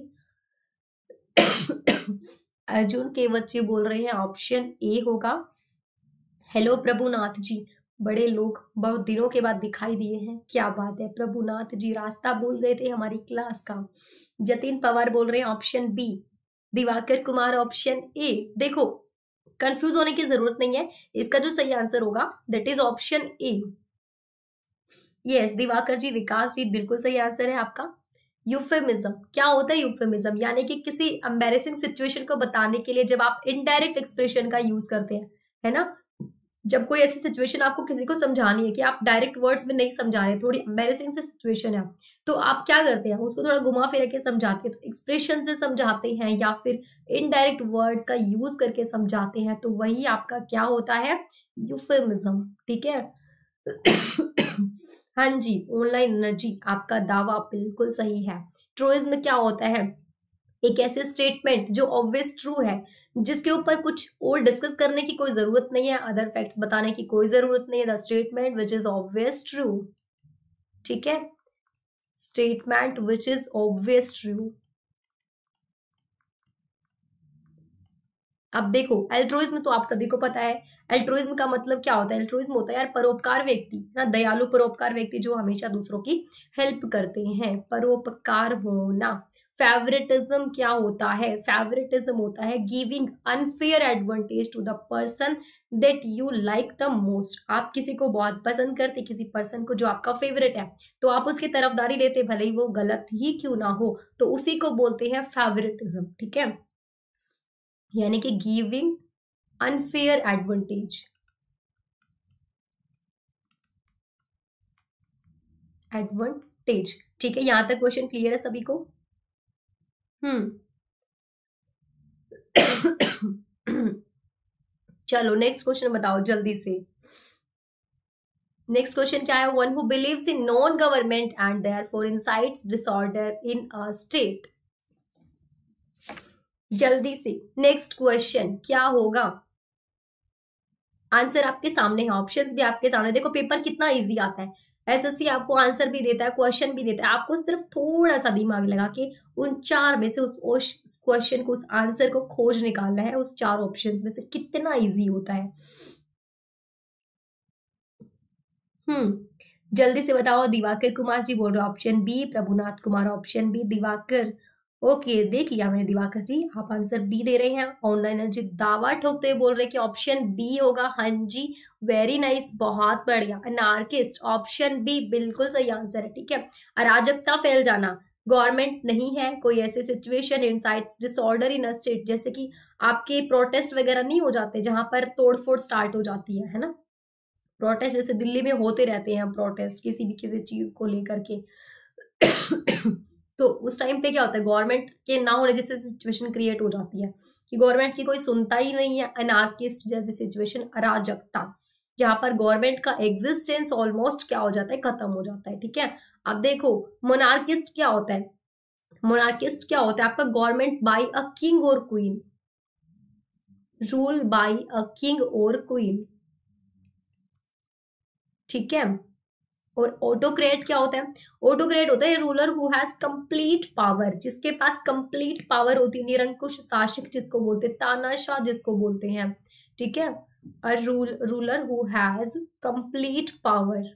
S1: अर्जुन के बच्चे बोल रहे हैं ऑप्शन ए होगा। हेलो प्रभुनाथ जी, बड़े लोग बहुत दिनों के बाद दिखाई दिए हैं, क्या बात है। प्रभुनाथ जी रास्ता भूल गए थे हमारी क्लास का। जतिन पवार बोल रहे हैं option B. Diwakar Kumar option A. देखो कंफ्यूज होने की जरूरत नहीं है, इसका जो सही आंसर होगा that is option A. Yes Diwakar ji, Vikas ji, बिल्कुल सही आंसर है आपका। यूफेमिज्म क्या होता है? यूफेमिज्म यानी कि किसी एम्बैरेसिंग सिचुएशन को बताने के लिए जब आप इनडायरेक्ट एक्सप्रेशन का यूज करते हैं, है ना। जब कोई ऐसी सिचुएशन आपको किसी को समझानी है कि आप डायरेक्ट वर्ड्स में नहीं समझा रहे, थोड़ी एम्बैरेसिंग सी सिचुएशन है, तो आप क्या करते हैं? उसको थोड़ा घुमा फिरा के समझाते हैं, तो एक्सप्रेशन से समझाते हैं या फिर इनडायरेक्ट वर्ड्स का यूज करके समझाते हैं, तो वही आपका क्या होता है? यूफेमिज्म। ठीक है। हाँ जी, ऑनलाइन एनर्जी, आपका दावा बिल्कुल सही है। ट्रूइज्म क्या होता है? एक ऐसे स्टेटमेंट जो ऑब्वियस ट्रू है, जिसके ऊपर कुछ और डिस्कस करने की कोई जरूरत नहीं है, अदर फैक्ट्स बताने की कोई जरूरत नहीं है। The statement which is obvious true. ठीक है, statement which is obvious true. अब देखो एल्ट्रुइज्म तो आप सभी को पता है। एल्ट्रुइज्म का मतलब क्या होता है? एल्ट्रुइज्म होता है यार परोपकार व्यक्ति, ना, दयालु परोपकार व्यक्ति जो हमेशा दूसरों की हेल्प करते हैं, परोपकार होना। फेवरेटिज्म क्या होता है? फेवरेटिज्म होता है giving unfair advantage to the person that you like the most. आप किसी को बहुत पसंद करते, किसी पर्सन को जो आपका फेवरेट है, तो आप उसकी तरफदारी लेते भले ही वो गलत ही क्यों ना हो, तो उसी को बोलते हैं फेवरेटिज्म। ठीक है, यानी कि गिविंग अनफेयर एडवांटेज। एडवांटेज, ठीक है, यहां तक क्वेश्चन क्लियर है सभी को? चलो नेक्स्ट क्वेश्चन बताओ जल्दी से। नेक्स्ट क्वेश्चन क्या है, one who believes in non government and therefore incites disorder in a state. जल्दी से नेक्स्ट क्वेश्चन क्या होगा, आंसर आपके सामने है, ऑप्शंस भी आपके सामने। देखो पेपर कितना इजी आता है, एसएससी आपको आंसर भी देता है, क्वेश्चन भी देता है, आपको सिर्फ थोड़ा सा दिमाग लगा के उन चार में से उस क्वेश्चन को, उस आंसर को खोज निकालना है, उस चार ऑप्शंस में से। कितना इजी होता है। जल्दी से बताओ। दिवाकर कुमार जी बोल रहे हो option B, Prabhunath Kumar option B, Diwakar okay देख लिया मैंने दिवाकर जी, आप आंसर बी दे रहे हैं। ऑनलाइन एनर्जी दावा ठोकते हुए बोल रहे हैं कि ऑप्शन बी होगा। हाँ जी वेरी नाइस, बहुत बढ़िया। अनार्किस्ट ऑप्शन बी बिल्कुल सही आंसर है, ठीक है। अराजकता फैल जाना, गवर्नमेंट नहीं है, कोई ऐसे situation incites disorder in a state, जैसे कि आपके प्रोटेस्ट वगैरह नहीं हो जाते जहां पर तोड़फोड़ स्टार्ट हो जाती है ना। प्रोटेस्ट जैसे दिल्ली में होते रहते हैं प्रोटेस्ट किसी भी किसी चीज को लेकर के तो उस टाइम पे क्या होता है, गवर्नमेंट के ना होने जैसे सिचुएशन क्रिएट हो जाती है कि गवर्नमेंट की कोई सुनता ही नहीं है। अनार्किस्ट जैसी सिचुएशन, अराजकता, जहां पर गवर्नमेंट का एग्जिस्टेंस ऑलमोस्ट क्या हो जाता है, खत्म हो जाता है, ठीक है। अब देखो मोनार्किस्ट क्या होता है, मोनार्किस्ट क्या होता है आपका, गवर्नमेंट बाय अ किंग और queen, rule by a king और क्वीन, ठीक है। और ऑटोक्रेट क्या होता है, ऑटोक्रेट होता है ruler who has complete power, जिसके पास कंप्लीट पावर होती है, निरंकुश शासक जिसको बोलते हैं, तानाशाह जिसको बोलते हैं, ठीक है। A ruler who has complete power,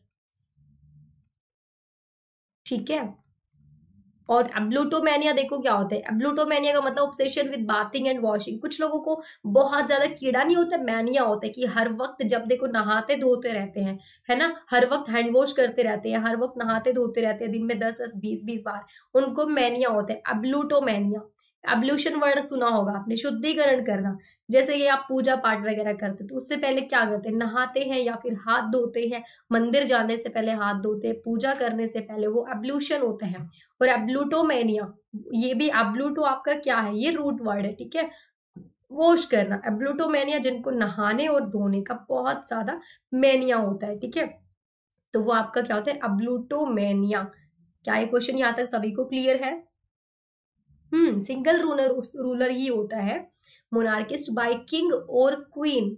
S1: ठीक है। और एब्लूटोमेनिया देखो क्या होता है, एब्लूटोमेनिया का मतलब obsession with bathing and washing. कुछ लोगों को बहुत ज्यादा कीड़ा नहीं होता, मैनिया होता है कि हर वक्त जब देखो नहाते धोते रहते हैं, है ना, हर वक्त हैंड वॉश करते रहते हैं, हर वक्त नहाते धोते रहते हैं, दिन में 10-10 20-20 बार, उनको मैनिया होता है, एब्लूटोमेनिया। एब्ल्यूशन वर्ड सुना होगा आपने, शुद्धिकरण करना। जैसे ये आप पूजा पाठ वगैरह करते तो उससे पहले क्या करते हैं, नहाते हैं या फिर हाथ धोते हैं, मंदिर जाने से पहले हाथ धोते हैं, पूजा करने से पहले, वो एब्ल्यूशन होता है। और एब्लूटोमेनिया, ये भी एब्लूटो आपका क्या है, ये रूट वर्ड है, ठीक है, वॉश करना। एब्लूटोमेनिया जिनको नहाने और धोने का बहुत ज्यादा मेनिया होता है, ठीक है, तो वो आपका क्या होता है, एब्लूटोमेनिया। क्या ये क्वेश्चन यहाँ तक सभी को क्लियर है? सिंगल रूलर ही होता है, मोनार्किस्ट बाय किंग और क्वीन।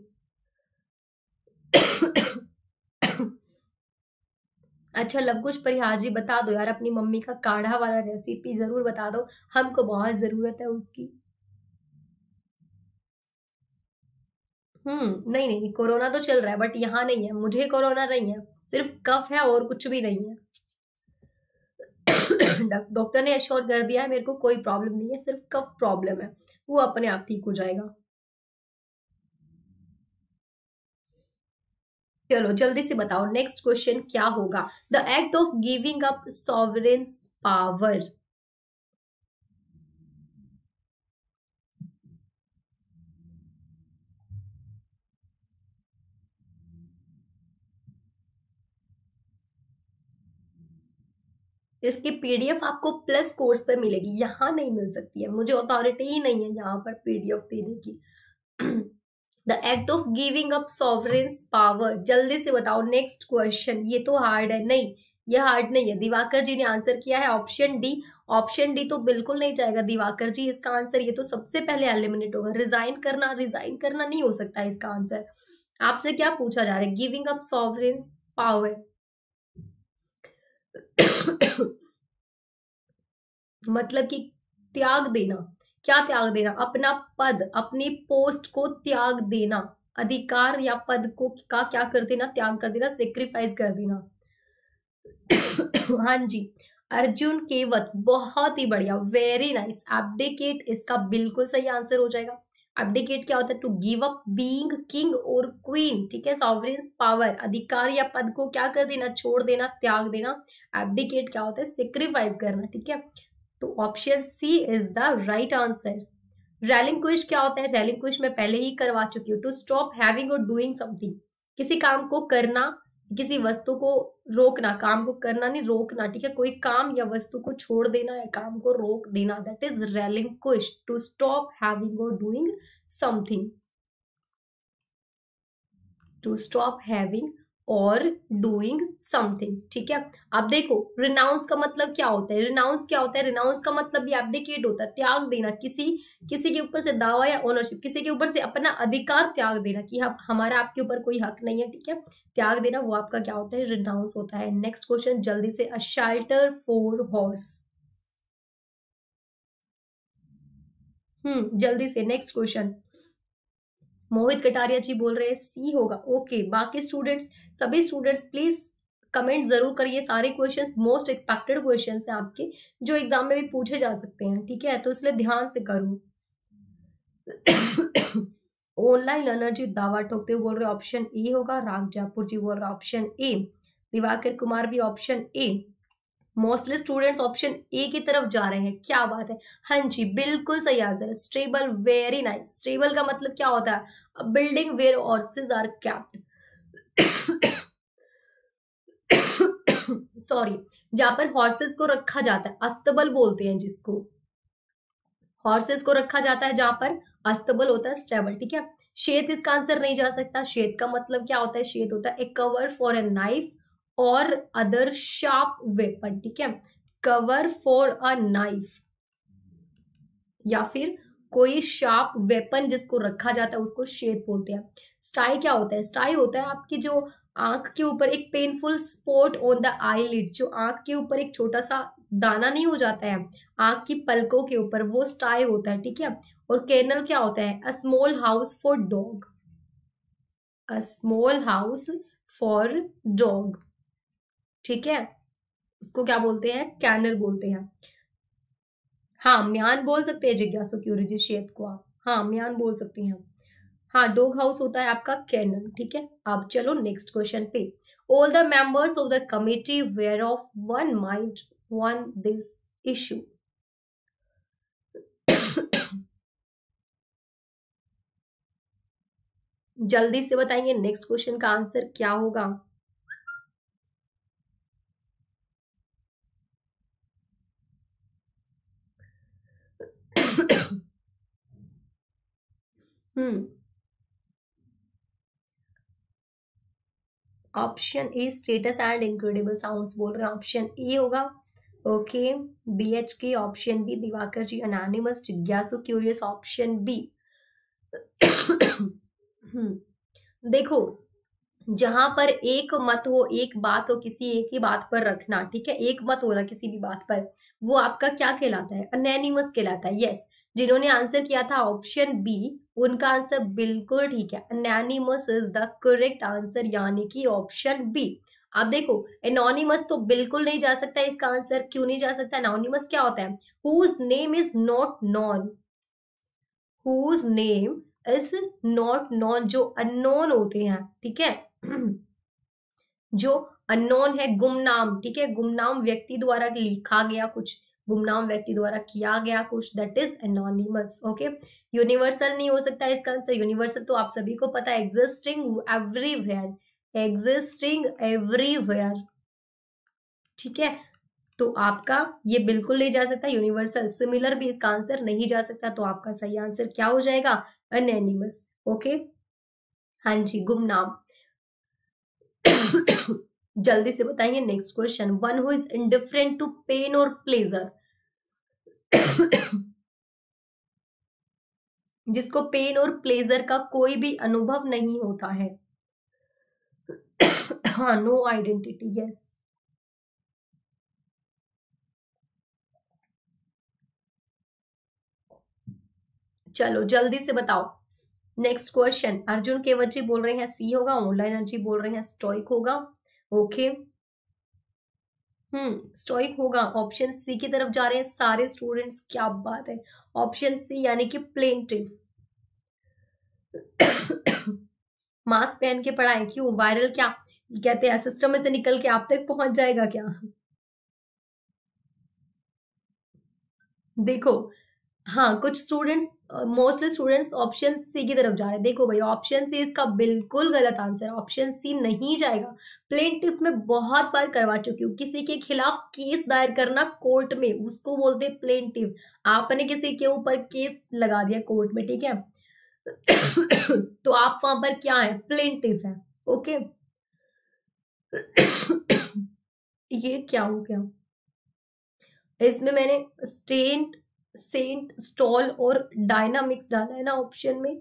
S1: अच्छा लवकुश परिहार जी बता दो यार, अपनी मम्मी का काढ़ा वाला रेसिपी जरूर बता दो, हमको बहुत जरूरत है उसकी। नहीं नहीं कोरोना तो चल रहा है बट यहाँ नहीं है, मुझे कोरोना नहीं है, सिर्फ कफ है और कुछ भी नहीं है। डॉक्टर ने एश्योर कर दिया है मेरे को, कोई प्रॉब्लम नहीं है, सिर्फ कफ प्रॉब्लम है, वो अपने आप ठीक हो जाएगा। चलो जल्दी से बताओ नेक्स्ट क्वेश्चन क्या होगा, the act of giving up sovereign's power. इसकी पीडीएफ आपको प्लस कोर्स पर मिलेगी, यहाँ नहीं मिल सकती है, मुझे अथॉरिटी ही नहीं है यहाँ पर पीडीएफ देने की। The act of giving up sovereign's power, जल्दी से बताओ नेक्स्ट क्वेश्चन। ये तो हार्ड है, नहीं ये हार्ड नहीं है। दिवाकर जी ने आंसर किया है ऑप्शन डी, ऑप्शन डी तो बिल्कुल नहीं जाएगा दिवाकर जी इसका आंसर, ये तो सबसे पहले एलिमिनेट होगा। रिजाइन करना, रिजाइन करना नहीं हो सकता इसका आंसर। आपसे क्या पूछा जा रहा है, गिविंग अप सॉवरेन्स पावर मतलब कि त्याग देना, क्या त्याग देना, अपना पद, अपनी पोस्ट को त्याग देना, अधिकार या पद को का क्या कर देना, त्याग कर देना, सेक्रीफाइस कर देना। हाँ जी अर्जुन केवट, बहुत ही बढ़िया, वेरी नाइस। एब्डिकेट इसका बिल्कुल सही आंसर हो जाएगा। एब्डिकेट क्या होता है, to give up being king और क्वीन, ठीक है, सॉवरेन्स पावर, अधिकार या पद को क्या कर देना, छोड़ देना, त्याग देना। एब्डिकेट क्या होता है, सेक्रीफाइस करना, ठीक है, तो option C is the right answer. Relinquish क्या होता है, रेलिंक्विश मैं पहले ही करवा चुकी हूँ, to stop having or doing something, किसी काम को करना, किसी वस्तु को रोकना, काम को करना नहीं रोकना, ठीक है, कोई काम या वस्तु को छोड़ देना या काम को रोक देना, that is relinquish, to stop having or doing something, to stop having or doing something, ठीक है। अब देखो रिनाउंस का मतलब क्या होता है, रिनाउंस क्या होता है, रिनाउंस का मतलब भी एब्डिकेट होता है, त्याग देना, किसी के ऊपर से दावा या ओनरशिप, किसी के ऊपर से अपना अधिकार त्याग देना कि हमारा आपके ऊपर कोई हक नहीं है, ठीक है, त्याग देना, वो आपका क्या होता है, रिनाउंस होता है। नेक्स्ट क्वेश्चन जल्दी से, अ शेल्टर फॉर हॉर्स। जल्दी से नेक्स्ट क्वेश्चन। मोहित कटारिया जी बोल रहे हैं सी होगा, ओके। बाकी स्टूडेंट्स, सभी स्टूडेंट्स प्लीज कमेंट जरूर करिए, सारे क्वेश्चंस मोस्ट एक्सपेक्टेड क्वेश्चंस हैं आपके, जो एग्जाम में भी पूछे जा सकते हैं, ठीक है, तो इसलिए ध्यान से करो। ऑनलाइन लर्नर जी दावा ठोकते हुए बोल रहे ऑप्शन ए होगा, राग जयपुर जी बोल रहे ऑप्शन ए, दिवाकर कुमार भी option A, mostly students option A की तरफ जा रहे हैं, क्या बात है, हाँ जी बिल्कुल सही आंसर है, स्टेबल, वेरी नाइस। स्टेबल का मतलब क्या होता है, building where horses are kept, sorry, जहां पर हॉर्सेस को रखा जाता है, अस्तबल बोलते हैं जिसको, हॉर्सेस को रखा जाता है जहां पर अस्तबल होता है, स्टेबल, ठीक है। शेत इसका आंसर नहीं जा सकता, शेत का मतलब क्या होता है, शेत होता है a cover for a knife और अदर शार्प वेपन, ठीक है, कवर फॉर अ नाइफ या फिर कोई शार्प वेपन जिसको रखा जाता है उसको शेत बोलते हैं। स्टाई क्या होता है, स्टाई होता है आपकी जो आंख के ऊपर एक painful spot on the eyelid, जो आंख के ऊपर एक छोटा सा दाना नहीं हो जाता है आंख की पलकों के ऊपर, वो स्टाई होता है, ठीक है। और केर्नल क्या होता है, a small house for dog, a small house for dog, ठीक है, उसको क्या बोलते हैं, कैनल बोलते हैं। हाँ म्यान बोल सकते हैं जिज्ञासु क्यूरी शेत को आप, हाँ म्यान बोल सकते हैं। हाँ डॉग हाउस होता है आपका कैनन, ठीक है। अब चलो नेक्स्ट क्वेश्चन पे। All the members of the committee were of one mind on this issue. जल्दी से बताइए नेक्स्ट क्वेश्चन का आंसर क्या होगा। Option A status and incredible sounds बोल रहे हैं, ऑप्शन ए होगा, ओके। बीएच के option B, Diwakar ji anonymous, जिज्ञासु क्यूरियस ऑप्शन बी। देखो जहां पर एक मत हो, एक बात हो, किसी एक ही बात पर रखना, ठीक है, एक मत हो रहा किसी भी बात पर, वो आपका क्या कहलाता है, अनोनिमस कहलाता है। यस, जिन्होंने आंसर किया था ऑप्शन बी, उनका आंसर बिल्कुल ठीक है, anonymous is the correct answer, यानी कि ऑप्शन बी। अब देखो एनोनिमस तो बिल्कुल नहीं जा सकता, इसका आंसर क्यों नहीं जा सकता, एनोनिमस क्या होता है, whose name is not known, whose name is not known, जो अननोन होते हैं, ठीक है, जो अननोन है, गुमनाम, ठीक है, गुमनाम व्यक्ति द्वारा लिखा गया कुछ, गुमनाम व्यक्ति द्वारा किया गया कुछ, that is anonymous, okay. Universal नहीं हो सकता इसका आंसर, यूनिवर्सल तो आप सभी को पता है, एग्जिस्टिंग एवरीवेयर, एग्जिस्टिंग एवरीवेयर, ठीक है, तो आपका ये बिल्कुल नहीं जा सकता यूनिवर्सल, सिमिलर भी इसका आंसर नहीं जा सकता, तो आपका सही आंसर क्या हो जाएगा, अनोनिमस, ओके, हाँ जी गुमनाम। जल्दी से बताइए next question. One who is indifferent to pain और प्लेजर, जिसको पेन और प्लेजर का कोई भी अनुभव नहीं होता है। हाँ नो आइडेंटिटी, यस। चलो जल्दी से बताओ नेक्स्ट क्वेश्चन। अर्जुन केवट जी बोल रहे हैं सी होगा, ऑनलाइन जी बोल रहे हैं स्टोइक होगा, ओके। स्टोइक होगा, ऑप्शन सी की तरफ जा रहे हैं सारे स्टूडेंट्स, क्या बात है, ऑप्शन सी यानी कि प्लेंटिव। मास्क पहन के पढ़ाएं, क्यों, वायरल क्या कहते हैं, सिस्टम में से निकल के आप तक पहुंच जाएगा क्या। देखो हाँ कुछ students, mostly students option C की तरफ जा रहे हैं, देखो भाई ऑप्शन सी इसका बिल्कुल गलत आंसर, ऑप्शन सी नहीं जाएगा। प्लेंटिफ में बहुत बार करवा चुकी हूँ, किसी के खिलाफ केस दायर करना कोर्ट में, उसको बोलते हैं प्लेंटिफ। आपने किसी के ऊपर केस लगा दिया कोर्ट में, ठीक है, तो आप वहां पर क्या है, प्लेंटिफ है, ओके। ये क्या हो गया? इसमें मैंने स्टेंट, सेंट, स्टॉल और डायनामिक्स डाला है ना ऑप्शन में।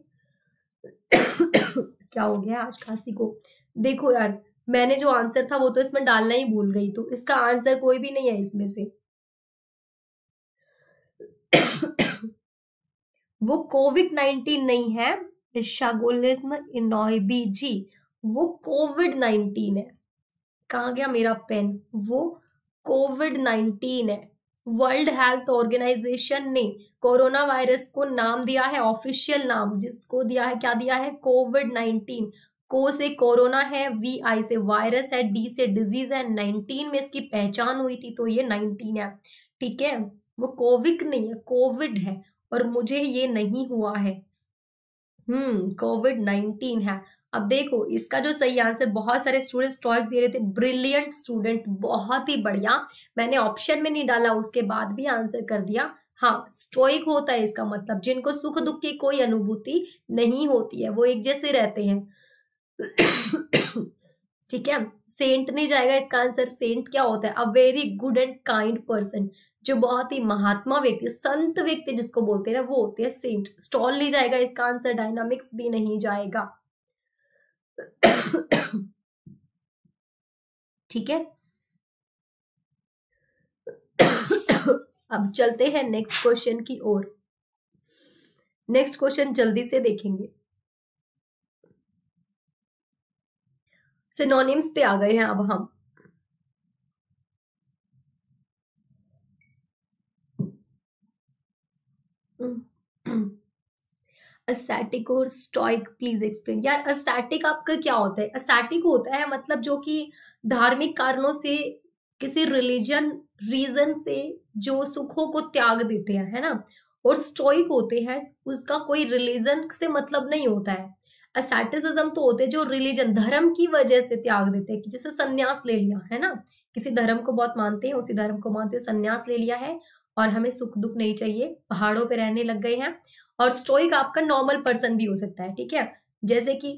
S1: क्या हो गया आज खांसी को? देखो यार, मैंने जो आंसर था वो तो इसमें डालना ही भूल गई, तो इसका आंसर कोई भी नहीं है इसमें से। वो कोविड-19 नहीं है, शागोलिज्म इनॉइबीजी, वो कोविड-19 है। कहाँ गया मेरा पेन? वो कोविड-19 है। वर्ल्ड हेल्थ ऑर्गेनाइजेशन ने कोरोना वायरस को नाम दिया है, ऑफिशियल नाम जिसको दिया है, क्या दिया है? कोविड-19। को से कोरोना है, वी आई से वायरस है, डी से डिजीज है, 19 में इसकी पहचान हुई थी, तो ये 19 है। ठीक है, वो कोविड नहीं है, कोविड है, और मुझे ये नहीं हुआ है। कोविड-19 है। अब देखो इसका जो सही आंसर, बहुत सारे स्टूडेंट स्टॉइक दे रहे थे, ब्रिलियंट स्टूडेंट, बहुत ही बढ़िया। मैंने ऑप्शन में नहीं डाला, उसके बाद भी आंसर कर दिया। हाँ, स्टोइक होता है इसका मतलब जिनको सुख दुख की कोई अनुभूति नहीं होती है, वो एक जैसे रहते हैं। ठीक है, सेंट नहीं जाएगा इसका आंसर। सेंट क्या होता है? A very good and kind person, जो बहुत ही महात्मा व्यक्ति, संत व्यक्ति जिसको बोलते हैं ना, वो होते हैं सेंट। स्टॉल नहीं जाएगा इसका आंसर, डायनामिक्स भी नहीं जाएगा। ठीक है, अब चलते हैं नेक्स्ट क्वेश्चन की ओर। नेक्स्ट क्वेश्चन जल्दी से देखेंगे। सिनोनिम्स पे आ गए हैं अब हम। एस्थेटिक और स्टोइक, प्लीज एक्सप्लेन। यार एस्थेटिक आपका क्या होता है? एस्थेटिक होता है मतलब जो कि धार्मिक कारणों से, किसी रिलीजन रीजन से जो सुखों को त्याग देते हैं, है ना। और स्टोइक होते हैं, उसका कोई रिलीजन से मतलब नहीं होता है। एस्थेटिसिज्म तो होते हैं जो रिलीजन, धर्म की वजह से त्याग देते हैं, कि जैसे संन्यास ले लिया है ना, किसी धर्म को बहुत मानते हैं, उसी धर्म को मानते हैं, संन्यास ले लिया है और हमें सुख दुख नहीं चाहिए, पहाड़ों पे रहने लग गए हैं। और स्टोइक आपका नॉर्मल पर्सन भी हो सकता है, ठीक है, जैसे कि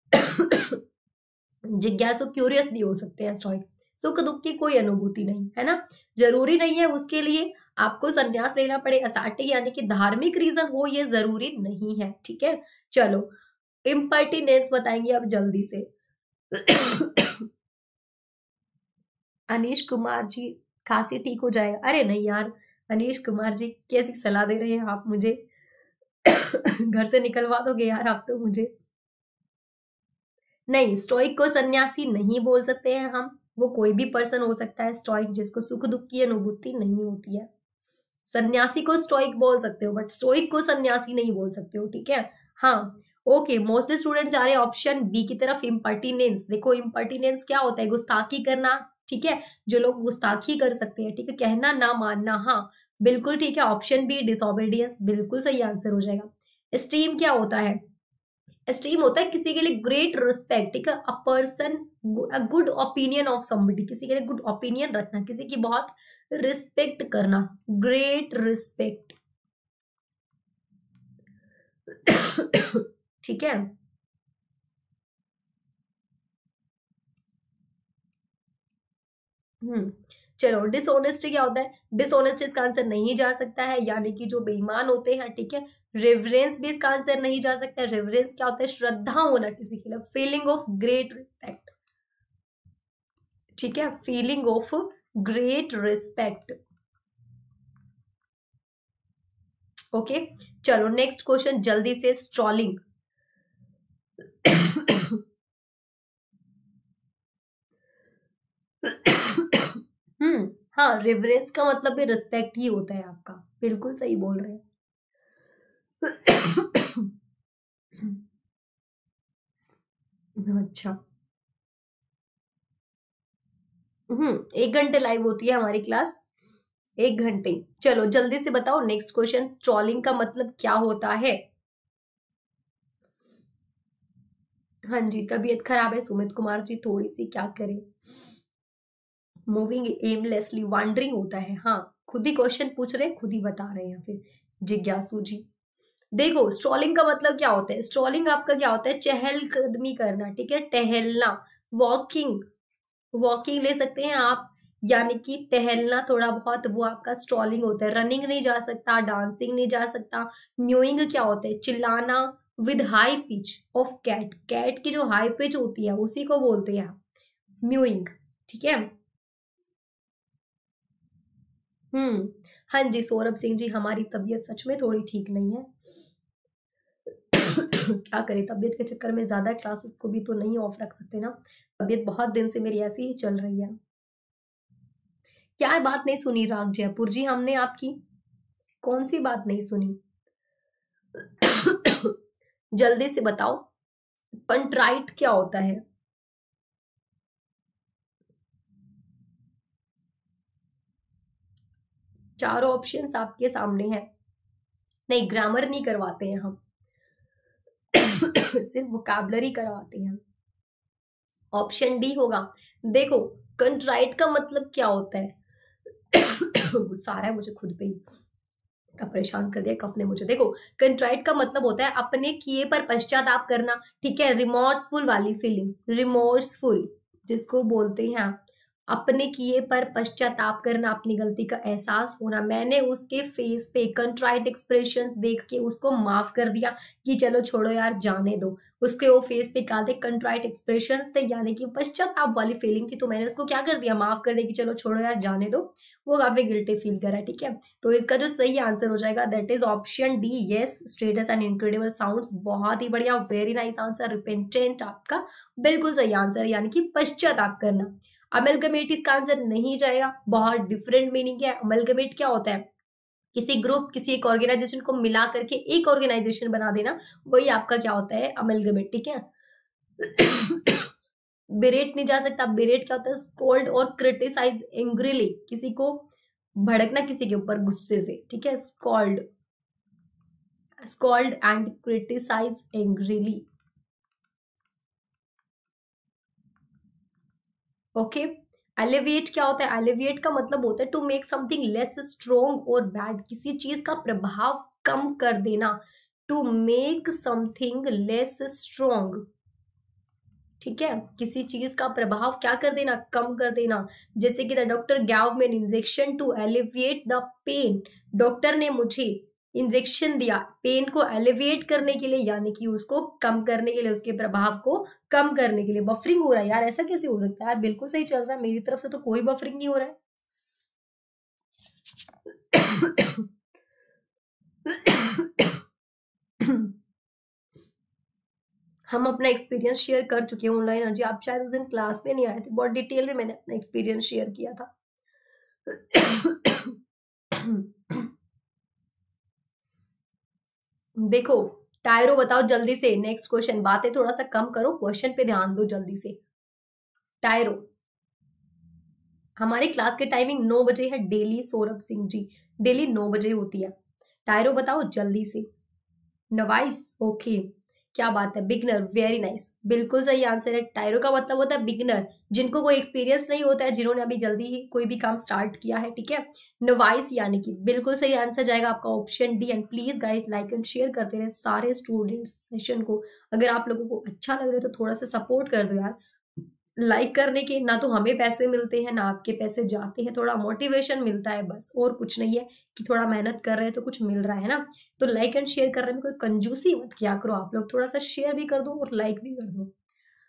S1: जिज्ञासु, क्यूरियस भी हो सकते हैं स्टोइक। सुख दुख की कोई अनुभूति नहीं, है ना। जरूरी नहीं है उसके लिए आपको संन्यास लेना पड़े, एस्थेटिक यानी कि धार्मिक रीजन हो, ये जरूरी नहीं है। ठीक है, चलो इम्पर्टिनेंस बताएंगे अब जल्दी से। अनीश कुमार जी, खांसी ठीक हो जाएगा? अरे नहीं यार, अनीश कुमार जी कैसी सलाह दे रहे हैं आप मुझे। घर से निकलवा दोगे यार आप तो मुझे। नहीं, स्टोइक को सन्यासी नहीं बोल सकते हैं हम, वो कोई भी पर्सन हो सकता है स्टोइक जिसको सुख दुख की अनुभूति नहीं होती है। सन्यासी को स्टोइक बोल सकते हो, बट स्टोइक को सन्यासी नहीं बोल सकते हो। ठीक है, हाँ ओके। मोस्टली स्टूडेंट जा रहे हैं ऑप्शन बी की तरफ, इम्पर्टिनेंस। देखो इम्पर्टिनेंस क्या होता है? गुस्ताखी करना। ठीक है, जो लोग गुस्ताखी कर सकते हैं, ठीक है, कहना ना मानना। हाँ बिल्कुल ठीक है, ऑप्शन बी डिसओबीडियंस बिल्कुल सही आंसर हो जाएगा। स्टीम क्या होता है? एस्टीम होता है किसी के लिए ग्रेट रिस्पेक्ट, ठीक है, a person, a good opinion of somebody, किसी के लिए गुड ओपिनियन रखना, किसी की बहुत रिस्पेक्ट करना, ग्रेट रिस्पेक्ट। ठीक है, चलो डिसऑनेस्टी क्या होता है? डिसऑनेस्टी इसका आंसर नहीं जा सकता है, यानी कि जो बेईमान होते हैं। ठीक है, रेवरेंस भी इसका आंसर नहीं जा सकता है। रेवरेंस क्या होता है? श्रद्धा होना किसी के लिए, फीलिंग ऑफ ग्रेट रिस्पेक्ट। ठीक है, feeling of great respect. Okay, चलो नेक्स्ट क्वेश्चन जल्दी से। स्ट्रॉलिंग। हाँ, रिवरेंस का मतलब भी रिस्पेक्ट ही होता है आपका, बिल्कुल सही बोल रहे हैं। अच्छा, 1 घंटे लाइव होती है हमारी क्लास, 1 घंटे। चलो जल्दी से बताओ नेक्स्ट क्वेश्चन, स्ट्रॉलिंग का मतलब क्या होता है? हाँ जी, तबीयत खराब है सुमित कुमार जी, थोड़ी सी, क्या करें। मूविंग एमलेसली, वॉन्डरिंग होता है। हाँ, खुद ही क्वेश्चन पूछ रहे हैं, खुद ही बता रहे हैं फिर जिज्ञासु जी। देखो स्ट्रॉलिंग का मतलब क्या होता है? स्ट्रॉलिंग आपका क्या होता है? चहलकदमी करना, ठीक है, टहलना, वॉकिंग। वॉकिंग ले सकते हैं आप, यानी कि टहलना थोड़ा बहुत, वो आपका स्ट्रॉलिंग होता है। रनिंग नहीं जा सकता, डांसिंग नहीं जा सकता। म्यूइंग क्या होता है? चिल्लाना with high pitch of cat, cat की जो हाई पिच होती है उसी को बोलते हैं म्यूइंग, ठीक है। हाँ जी सौरभ सिंह जी, हमारी तबीयत सच में थोड़ी ठीक नहीं है। क्या करें, तबीयत के चक्कर में ज्यादा क्लासेस को भी तो नहीं ऑफ रख सकते ना। तबीयत बहुत दिन से मेरी ऐसी ही चल रही है। क्या बात नहीं सुनी राग जयपुर जी हमने आपकी? कौन सी बात नहीं सुनी? जल्दी से बताओ, कंट्राइट क्या होता है? चारों ऑप्शंस आपके सामने हैं। नहीं, ग्रामर नहीं करवाते हैं हम, सिर्फ वोकैबुलरी करवाते हैं। ऑप्शन डी होगा। देखो, कंट्राइट का मतलब क्या होता है? गुस्सा आ रहा है मुझे खुद पे ही, का परेशान कर दिया कफ ने मुझे। देखो, कंट्राइट का मतलब होता है अपने किए पर पश्चाताप करना, ठीक है। रिमोर्सफुल वाली फीलिंग, रिमोर्सफुल जिसको बोलते हैं अपने किए पर पश्चाताप करना, अपनी गलती का एहसास होना। मैंने उसके फेस पे कंट्राइट एक्सप्रेशंस देख के उसको माफ कर दिया कि चलो छोड़ो यार जाने दो। उसके वो फेस पे क्या थे? कंट्राइट एक्सप्रेशंस थे, यानी कि पश्चाताप वाली फीलिंग थी। तो मैंने उसको क्या कर दिया? माफ कर दिया कि चलो छोड़ो यार जाने दो। वो काफी गिल्टी फील करा, ठीक है। तो इसका जो सही आंसर हो जाएगा that is option D, yes, status and incredible sounds. बहुत ही बढ़िया, वेरी नाइस आंसर। रिपेंटेंट आपका बिल्कुल सही आंसर है, यानी कि पश्चाताप करना। अमेलगमेट इसका आंसर नहीं जाएगा, बहुत डिफरेंट मीनिंग है। अमेलगमेट क्या होता है? किसी ग्रुप, किसी एक ऑर्गेनाइजेशन को मिला करके एक ऑर्गेनाइजेशन बना देना, वही आपका क्या होता है? अमेलगमेट, ठीक है। बेरेट नहीं जा सकता। बेरेट क्या होता है? स्कोल्ड और क्रिटिसाइज एंग्रीली, किसी को भड़कना किसी के ऊपर गुस्से से, ठीक है। Scold, scold and criticise angrily, okay. Alleviate क्या होता है? एलिविएट का मतलब होता है to make something less strong और बैड, किसी चीज का प्रभाव कम कर देना। To make something less strong, ठीक है। किसी चीज का प्रभाव क्या कर देना? कम कर देना। जैसे कि the doctor gave me an injection to alleviate the pain, doctor ने मुझे इंजेक्शन दिया पेन को एलिविएट करने के लिए, यानी कि उसको कम करने के लिए, उसके प्रभाव को कम करने के लिए। बफरिंग हो रहा है यार, ऐसा कैसे हो सकता है यार? बिल्कुल सही चल रहा है, मेरी तरफ से तो कोई बफरिंग नहीं हो रहा है। हम अपना एक्सपीरियंस शेयर कर चुके हैं ऑनलाइन। हाँ जी, आप शायद उस दिन क्लास में नहीं आए थे, बहुत डिटेल में मैंने अपना एक्सपीरियंस शेयर किया था। देखो, टायरो बताओ जल्दी से, नेक्स्ट क्वेश्चन। बातें थोड़ा सा कम करो, क्वेश्चन पे ध्यान दो जल्दी से। टायरो, हमारी क्लास की टाइमिंग 9 बजे है डेली, सौरभ सिंह जी, डेली 9 बजे होती है। टायरो बताओ जल्दी से। नवाइस, ओके, क्या बात है। बिगनर, वेरी नाइस, बिल्कुल सही आंसर है। टायरो का मतलब होता है बिगनर, जिनको कोई एक्सपीरियंस नहीं होता है, जिन्होंने अभी जल्दी ही कोई भी काम स्टार्ट किया है, ठीक है। नवाइस यानी कि बिल्कुल सही आंसर जाएगा आपका option D. And please guys like and share करते रहे सारे स्टूडेंट्स सेशन को। अगर आप लोगों को अच्छा लग रहा है तो थोड़ा सा सपोर्ट कर दो यार। लाइक करने के ना तो हमें पैसे मिलते हैं, ना आपके पैसे जाते हैं, थोड़ा मोटिवेशन मिलता है बस, और कुछ नहीं है कि थोड़ा मेहनत कर रहे हैं तो कुछ मिल रहा है ना। तो लाइक एंड शेयर करने में कोई कंजूसी मत किया करो आप लोग, थोड़ा सा शेयर भी कर दो और लाइक भी कर दो।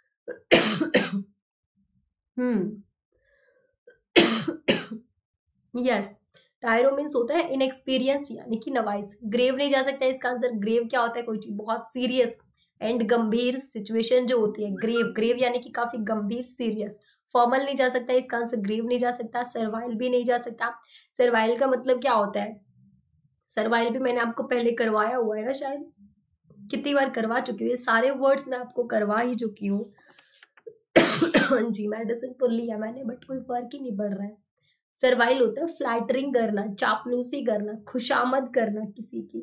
S1: यस, टायरो मीन्स होता है इनएक्सपीरियंस, यानी कि नवाइस। ग्रेव नहीं जा सकता इसका आंसर। ग्रेव क्या होता है? कोई चीज बहुत सीरियस एंड गंभीर सिचुएशन जो होती है, ग्रेव, ग्रेव यानी कि काफी गंभीर, सीरियस। फॉर्मल नहीं जा सकता इसका आंसर, ग्रेव नहीं जा सकता। सर्वाइल भी नहीं जा सकता। सर्वाइल का मतलब क्या होता है? सर्वाइल भी मैंने आपको पहले करवाया हुआ है ना शायद, कितनी बार करवा चुकी हूँ, ये सारे वर्ड्स मैं आपको करवा ही चुकी हूँ। जी, मेडिसिन तो लिया मैंने बट कोई फर्क ही नहीं पड़ रहा है। सर्वाइल होता है फ्लैटरिंग करना, चापलूसी करना, खुशामद करना किसी की।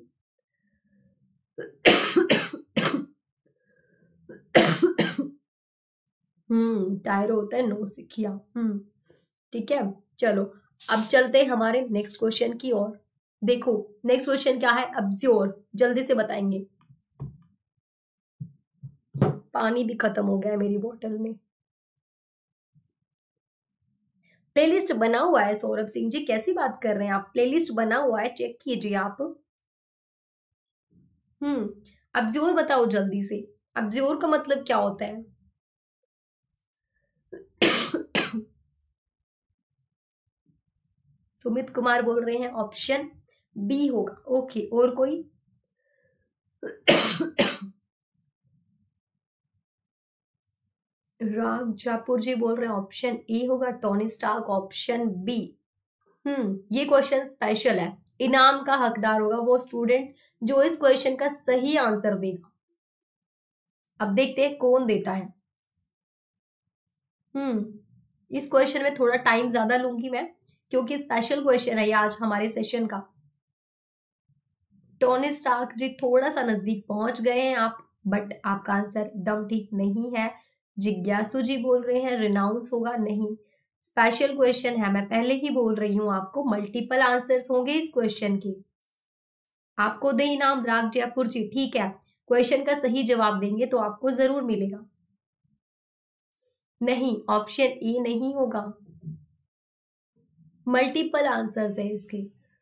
S1: टायरो होता है नौसिखिया। ठीक है, चलो अब चलते हैं हमारे नेक्स्ट क्वेश्चन की ओर। देखो नेक्स्ट क्वेश्चन क्या है, अब्ज्योर, जल्दी से बताएंगे। पानी भी खत्म हो गया है मेरी बोतल में। प्लेलिस्ट बना हुआ है सौरभ सिंह जी, कैसी बात कर रहे हैं आप? प्लेलिस्ट बना हुआ है, चेक कीजिए आप। अब्ज्योर बताओ जल्दी से, अब्ज्योर का मतलब क्या होता है? सुमित कुमार बोल रहे हैं ऑप्शन बी होगा। ओके, और कोई? राग जयपुर जी बोल रहे हैं ऑप्शन ए होगा, टोनी स्टार्क ऑप्शन बी। ये क्वेश्चन स्पेशल है, इनाम का हकदार होगा वो स्टूडेंट जो इस क्वेश्चन का सही आंसर देगा। अब देखते हैं कौन देता है। इस क्वेश्चन में थोड़ा टाइम ज्यादा लूंगी मैं, क्योंकि स्पेशल क्वेश्चन है ये आज हमारे सेशन का। टोनी स्टार्क जी थोड़ा सा नजदीक पहुंच गए हैं आप, बट आपका आंसर एकदम ठीक नहीं है। जिज्ञासु जी बोल रहे हैं रिनाउंस होगा, नहीं। स्पेशल क्वेश्चन है, मैं पहले ही बोल रही हूं आपको, मल्टीपल आंसर्स होंगे इस क्वेश्चन के। आपको दे इनाम राग जयपुर जी, ठीक है। क्वेश्चन का सही जवाब देंगे तो आपको जरूर मिलेगा। नहीं, ऑप्शन ए नहीं होगा, मल्टीपल आंसर्स है इसके।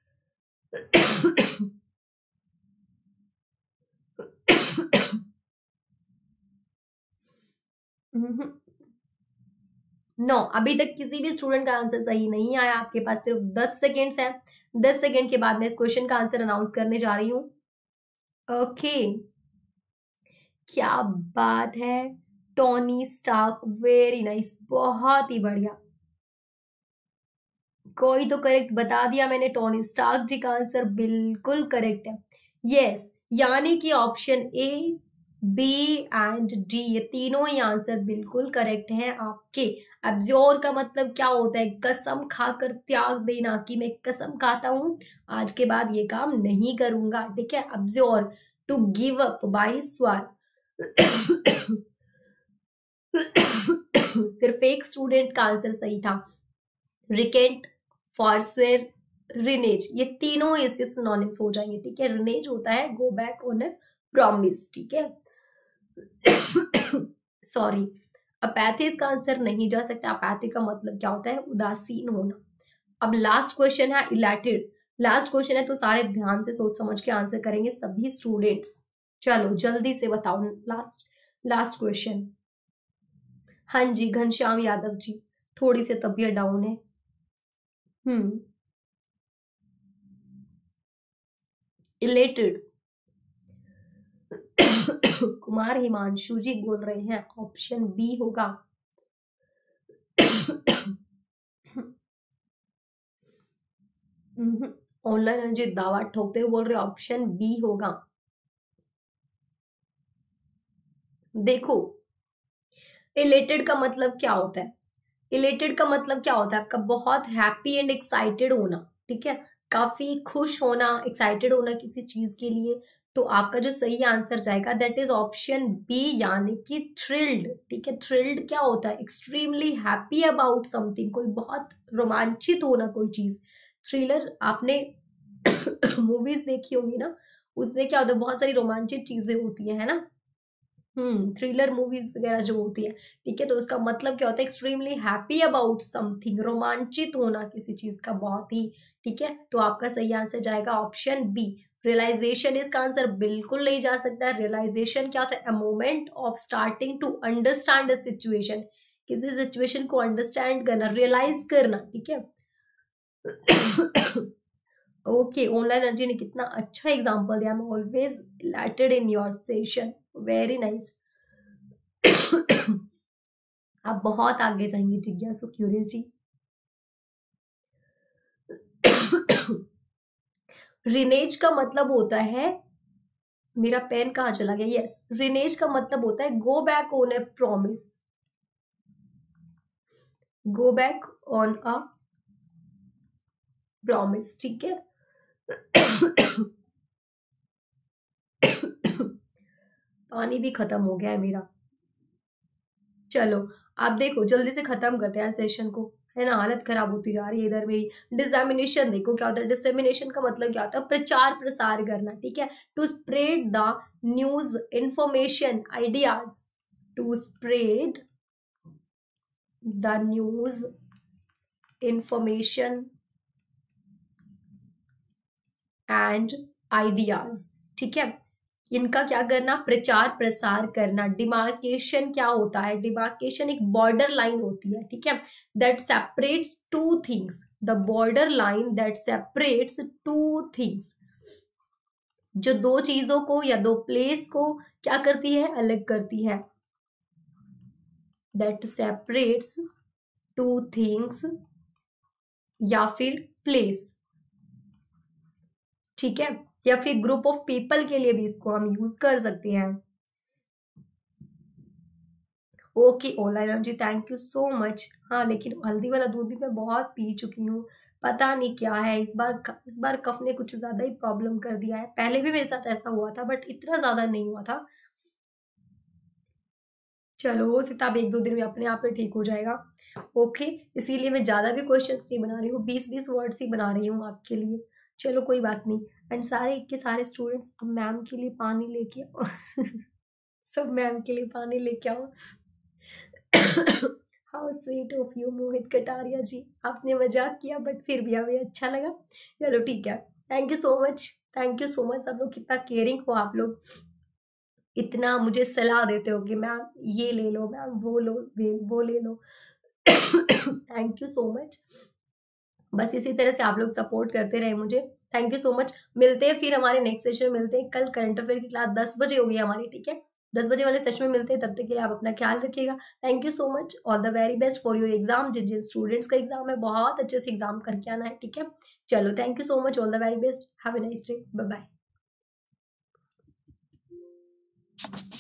S1: नो, अभी तक किसी भी स्टूडेंट का आंसर सही नहीं आया। आपके पास सिर्फ 10 सेकेंड्स हैं। 10 सेकेंड के बाद मैं इस क्वेश्चन का आंसर अनाउंस करने जा रही हूँ। ओके, क्या बात है, टोनी स्टार्क, वेरी नाइस, बहुत ही बढ़िया। कोई तो करेक्ट बता दिया मैंने, टोनी स्टार्क जी का आंसर बिल्कुल करेक्ट है। यस, यानी कि option A, B and D, ये तीनों ही आंसर बिल्कुल करेक्ट हैं आपके। अब्जॉर्ब का मतलब क्या होता है? कसम खाकर त्याग देना, कि मैं कसम खाता हूं आज के बाद ये काम नहीं करूंगा, ठीक है। Abjure, to give up by swear. सिर्फ एक स्टूडेंट का आंसर सही था, रिकेंट, फॉरस्वेर, रिनेज, ये तीनों ही इसके सिनोनिम्स हो जाएंगे, ठीक है। रिनेज होता है go back on a promise, ठीक है। सॉरी, अपैथी इसका आंसर नहीं जा सकता। अपैथी का मतलब क्या होता है? उदासीन होना। अब लास्ट क्वेश्चन है इलेटेड, लास्ट क्वेश्चन है तो सारे ध्यान से सोच समझ के आंसर करेंगे सभी स्टूडेंट्स। चलो जल्दी से बताओ, लास्ट क्वेश्चन। हाँ जी, घनश्याम यादव जी, थोड़ी सी तबीयत डाउन है। इलेटेड। कुमार हिमांशु जी बोल रहे हैं ऑप्शन बी होगा। ऑनलाइन रंजित दावा ठोकते हुए बोल रहे ऑप्शन बी होगा। देखो, इलेटेड का मतलब क्या होता है? इलेटेड का मतलब क्या होता है? आपका बहुत हैप्पी एंड एक्साइटेड होना, ठीक है, काफी खुश होना, एक्साइटेड होना किसी चीज के लिए। तो आपका जो सही आंसर जाएगा दैट इज ऑप्शन बी, यानी कि थ्रिल्ड, ठीक है। थ्रिल्ड क्या होता है? एक्सट्रीमली हैप्पी अबाउट समथिंग, कोई बहुत रोमांचित होना कोई चीज। थ्रिलर आपने मूवीज देखी होंगी ना, उसमें क्या होता है? बहुत सारी रोमांचित चीजें होती है ना। थ्रिलर मूवीज वगैरह जो होती है, ठीक है। तो उसका मतलब क्या होता है? एक्सट्रीमली हैप्पी अबाउट समथिंग, रोमांचित होना किसी चीज का बहुत ही, ठीक है। तो आपका सही आंसर जाएगा ऑप्शन बी, रियलाइजेशन। इसका आंसर बिल्कुल नहीं जा सकता। रियलाइजेशन क्या होता है? A moment of starting to understand a situation, किसी सिचुएशन को अंडरस्टैंड करना, रियलाइज करना, ठीक है। ओके, ऑनलाइन एनर्जी ने कितना अच्छा एग्जांपल दिया। मैं always elated in your session, very nice. आप बहुत आगे जाएंगे जिज्ञासु, क्यूरियस जी। रिनेज का मतलब होता है, मेरा पेन कहाँ चला गया? यस, रिनेज का मतलब होता है go back on a promise, go back on a promise, ठीक है। पानी भी खत्म हो गया है मेरा। चलो आप देखो, जल्दी से खत्म करते हैं सेशन को, है ना। हालत खराब होती जा रही है इधर मेरी। डिसेमिनेशन देखो क्या होता है? डिसेमिनेशन का मतलब क्या होता है? प्रचार प्रसार करना, ठीक है। To spread the news, information, ideas, to spread the news, information and ideas. ठीक है, इनका क्या करना, प्रचार प्रसार करना। डिमार्केशन क्या होता है, डिमार्केशन एक बॉर्डर लाइन होती है, ठीक है, that separates two things, the border line that separates two things, जो दो चीजों को या दो प्लेस को क्या करती है, अलग करती है, दैट सेपरेट्स टू थिंग्स या फिर प्लेस। ठीक है, या फिर ग्रुप ऑफ पीपल के लिए भी इसको हम यूज कर सकते हैं। ओके ऑनलाइन जी, थैंक यू सो मच। हाँ लेकिन हल्दी वाला दूध भी मैं बहुत पी चुकी हूँ, पता नहीं क्या है इस बार कफ ने कुछ ज्यादा ही प्रॉब्लम कर दिया है। पहले भी मेरे साथ ऐसा हुआ था बट इतना ज्यादा नहीं हुआ था। चलो हो सकता है 1-2 दिन में अपने आप ही ठीक हो जाएगा। ओके, इसीलिए मैं ज्यादा भी क्वेश्चंस नहीं बना रही हूँ, 20-20 वर्ड्स ही बना रही हूँ आपके लिए। चलो कोई बात नहीं। एंड सारे के सारे स्टूडेंट्स अब मैम के लिए पानी लेके आओ सब मैम के लिए पानी लेके आओ। How sweet of you Mohit Kataria ji, आपने मजाक किया बट फिर भी हमें अच्छा लगा। चलो ठीक है, thank you so much, thank you so much. सब लोग कितना केयरिंग हो आप लोग, इतना मुझे सलाह देते हो कि मैम ये ले लो, मैम वो लो, वो ले लो। Thank you so much. बस इसी तरह से आप लोग सपोर्ट करते रहे मुझे, थैंक यू सो मच। मिलते हैं फिर हमारे नेक्स्ट सेशन में, मिलते हैं कल। करंट अफेयर की क्लास 10 बजे होगी हमारी, ठीक है, 10 बजे वाले सेशन में मिलते हैं। तब तक के लिए आप अपना ख्याल रखिएगा। Thank you so much, all the very best for your exam. जिन स्टूडेंट्स का एग्जाम है बहुत अच्छे से एग्जाम करके आना है, ठीक है। चलो thank you so much, all the very best, have a nice day, bye bye.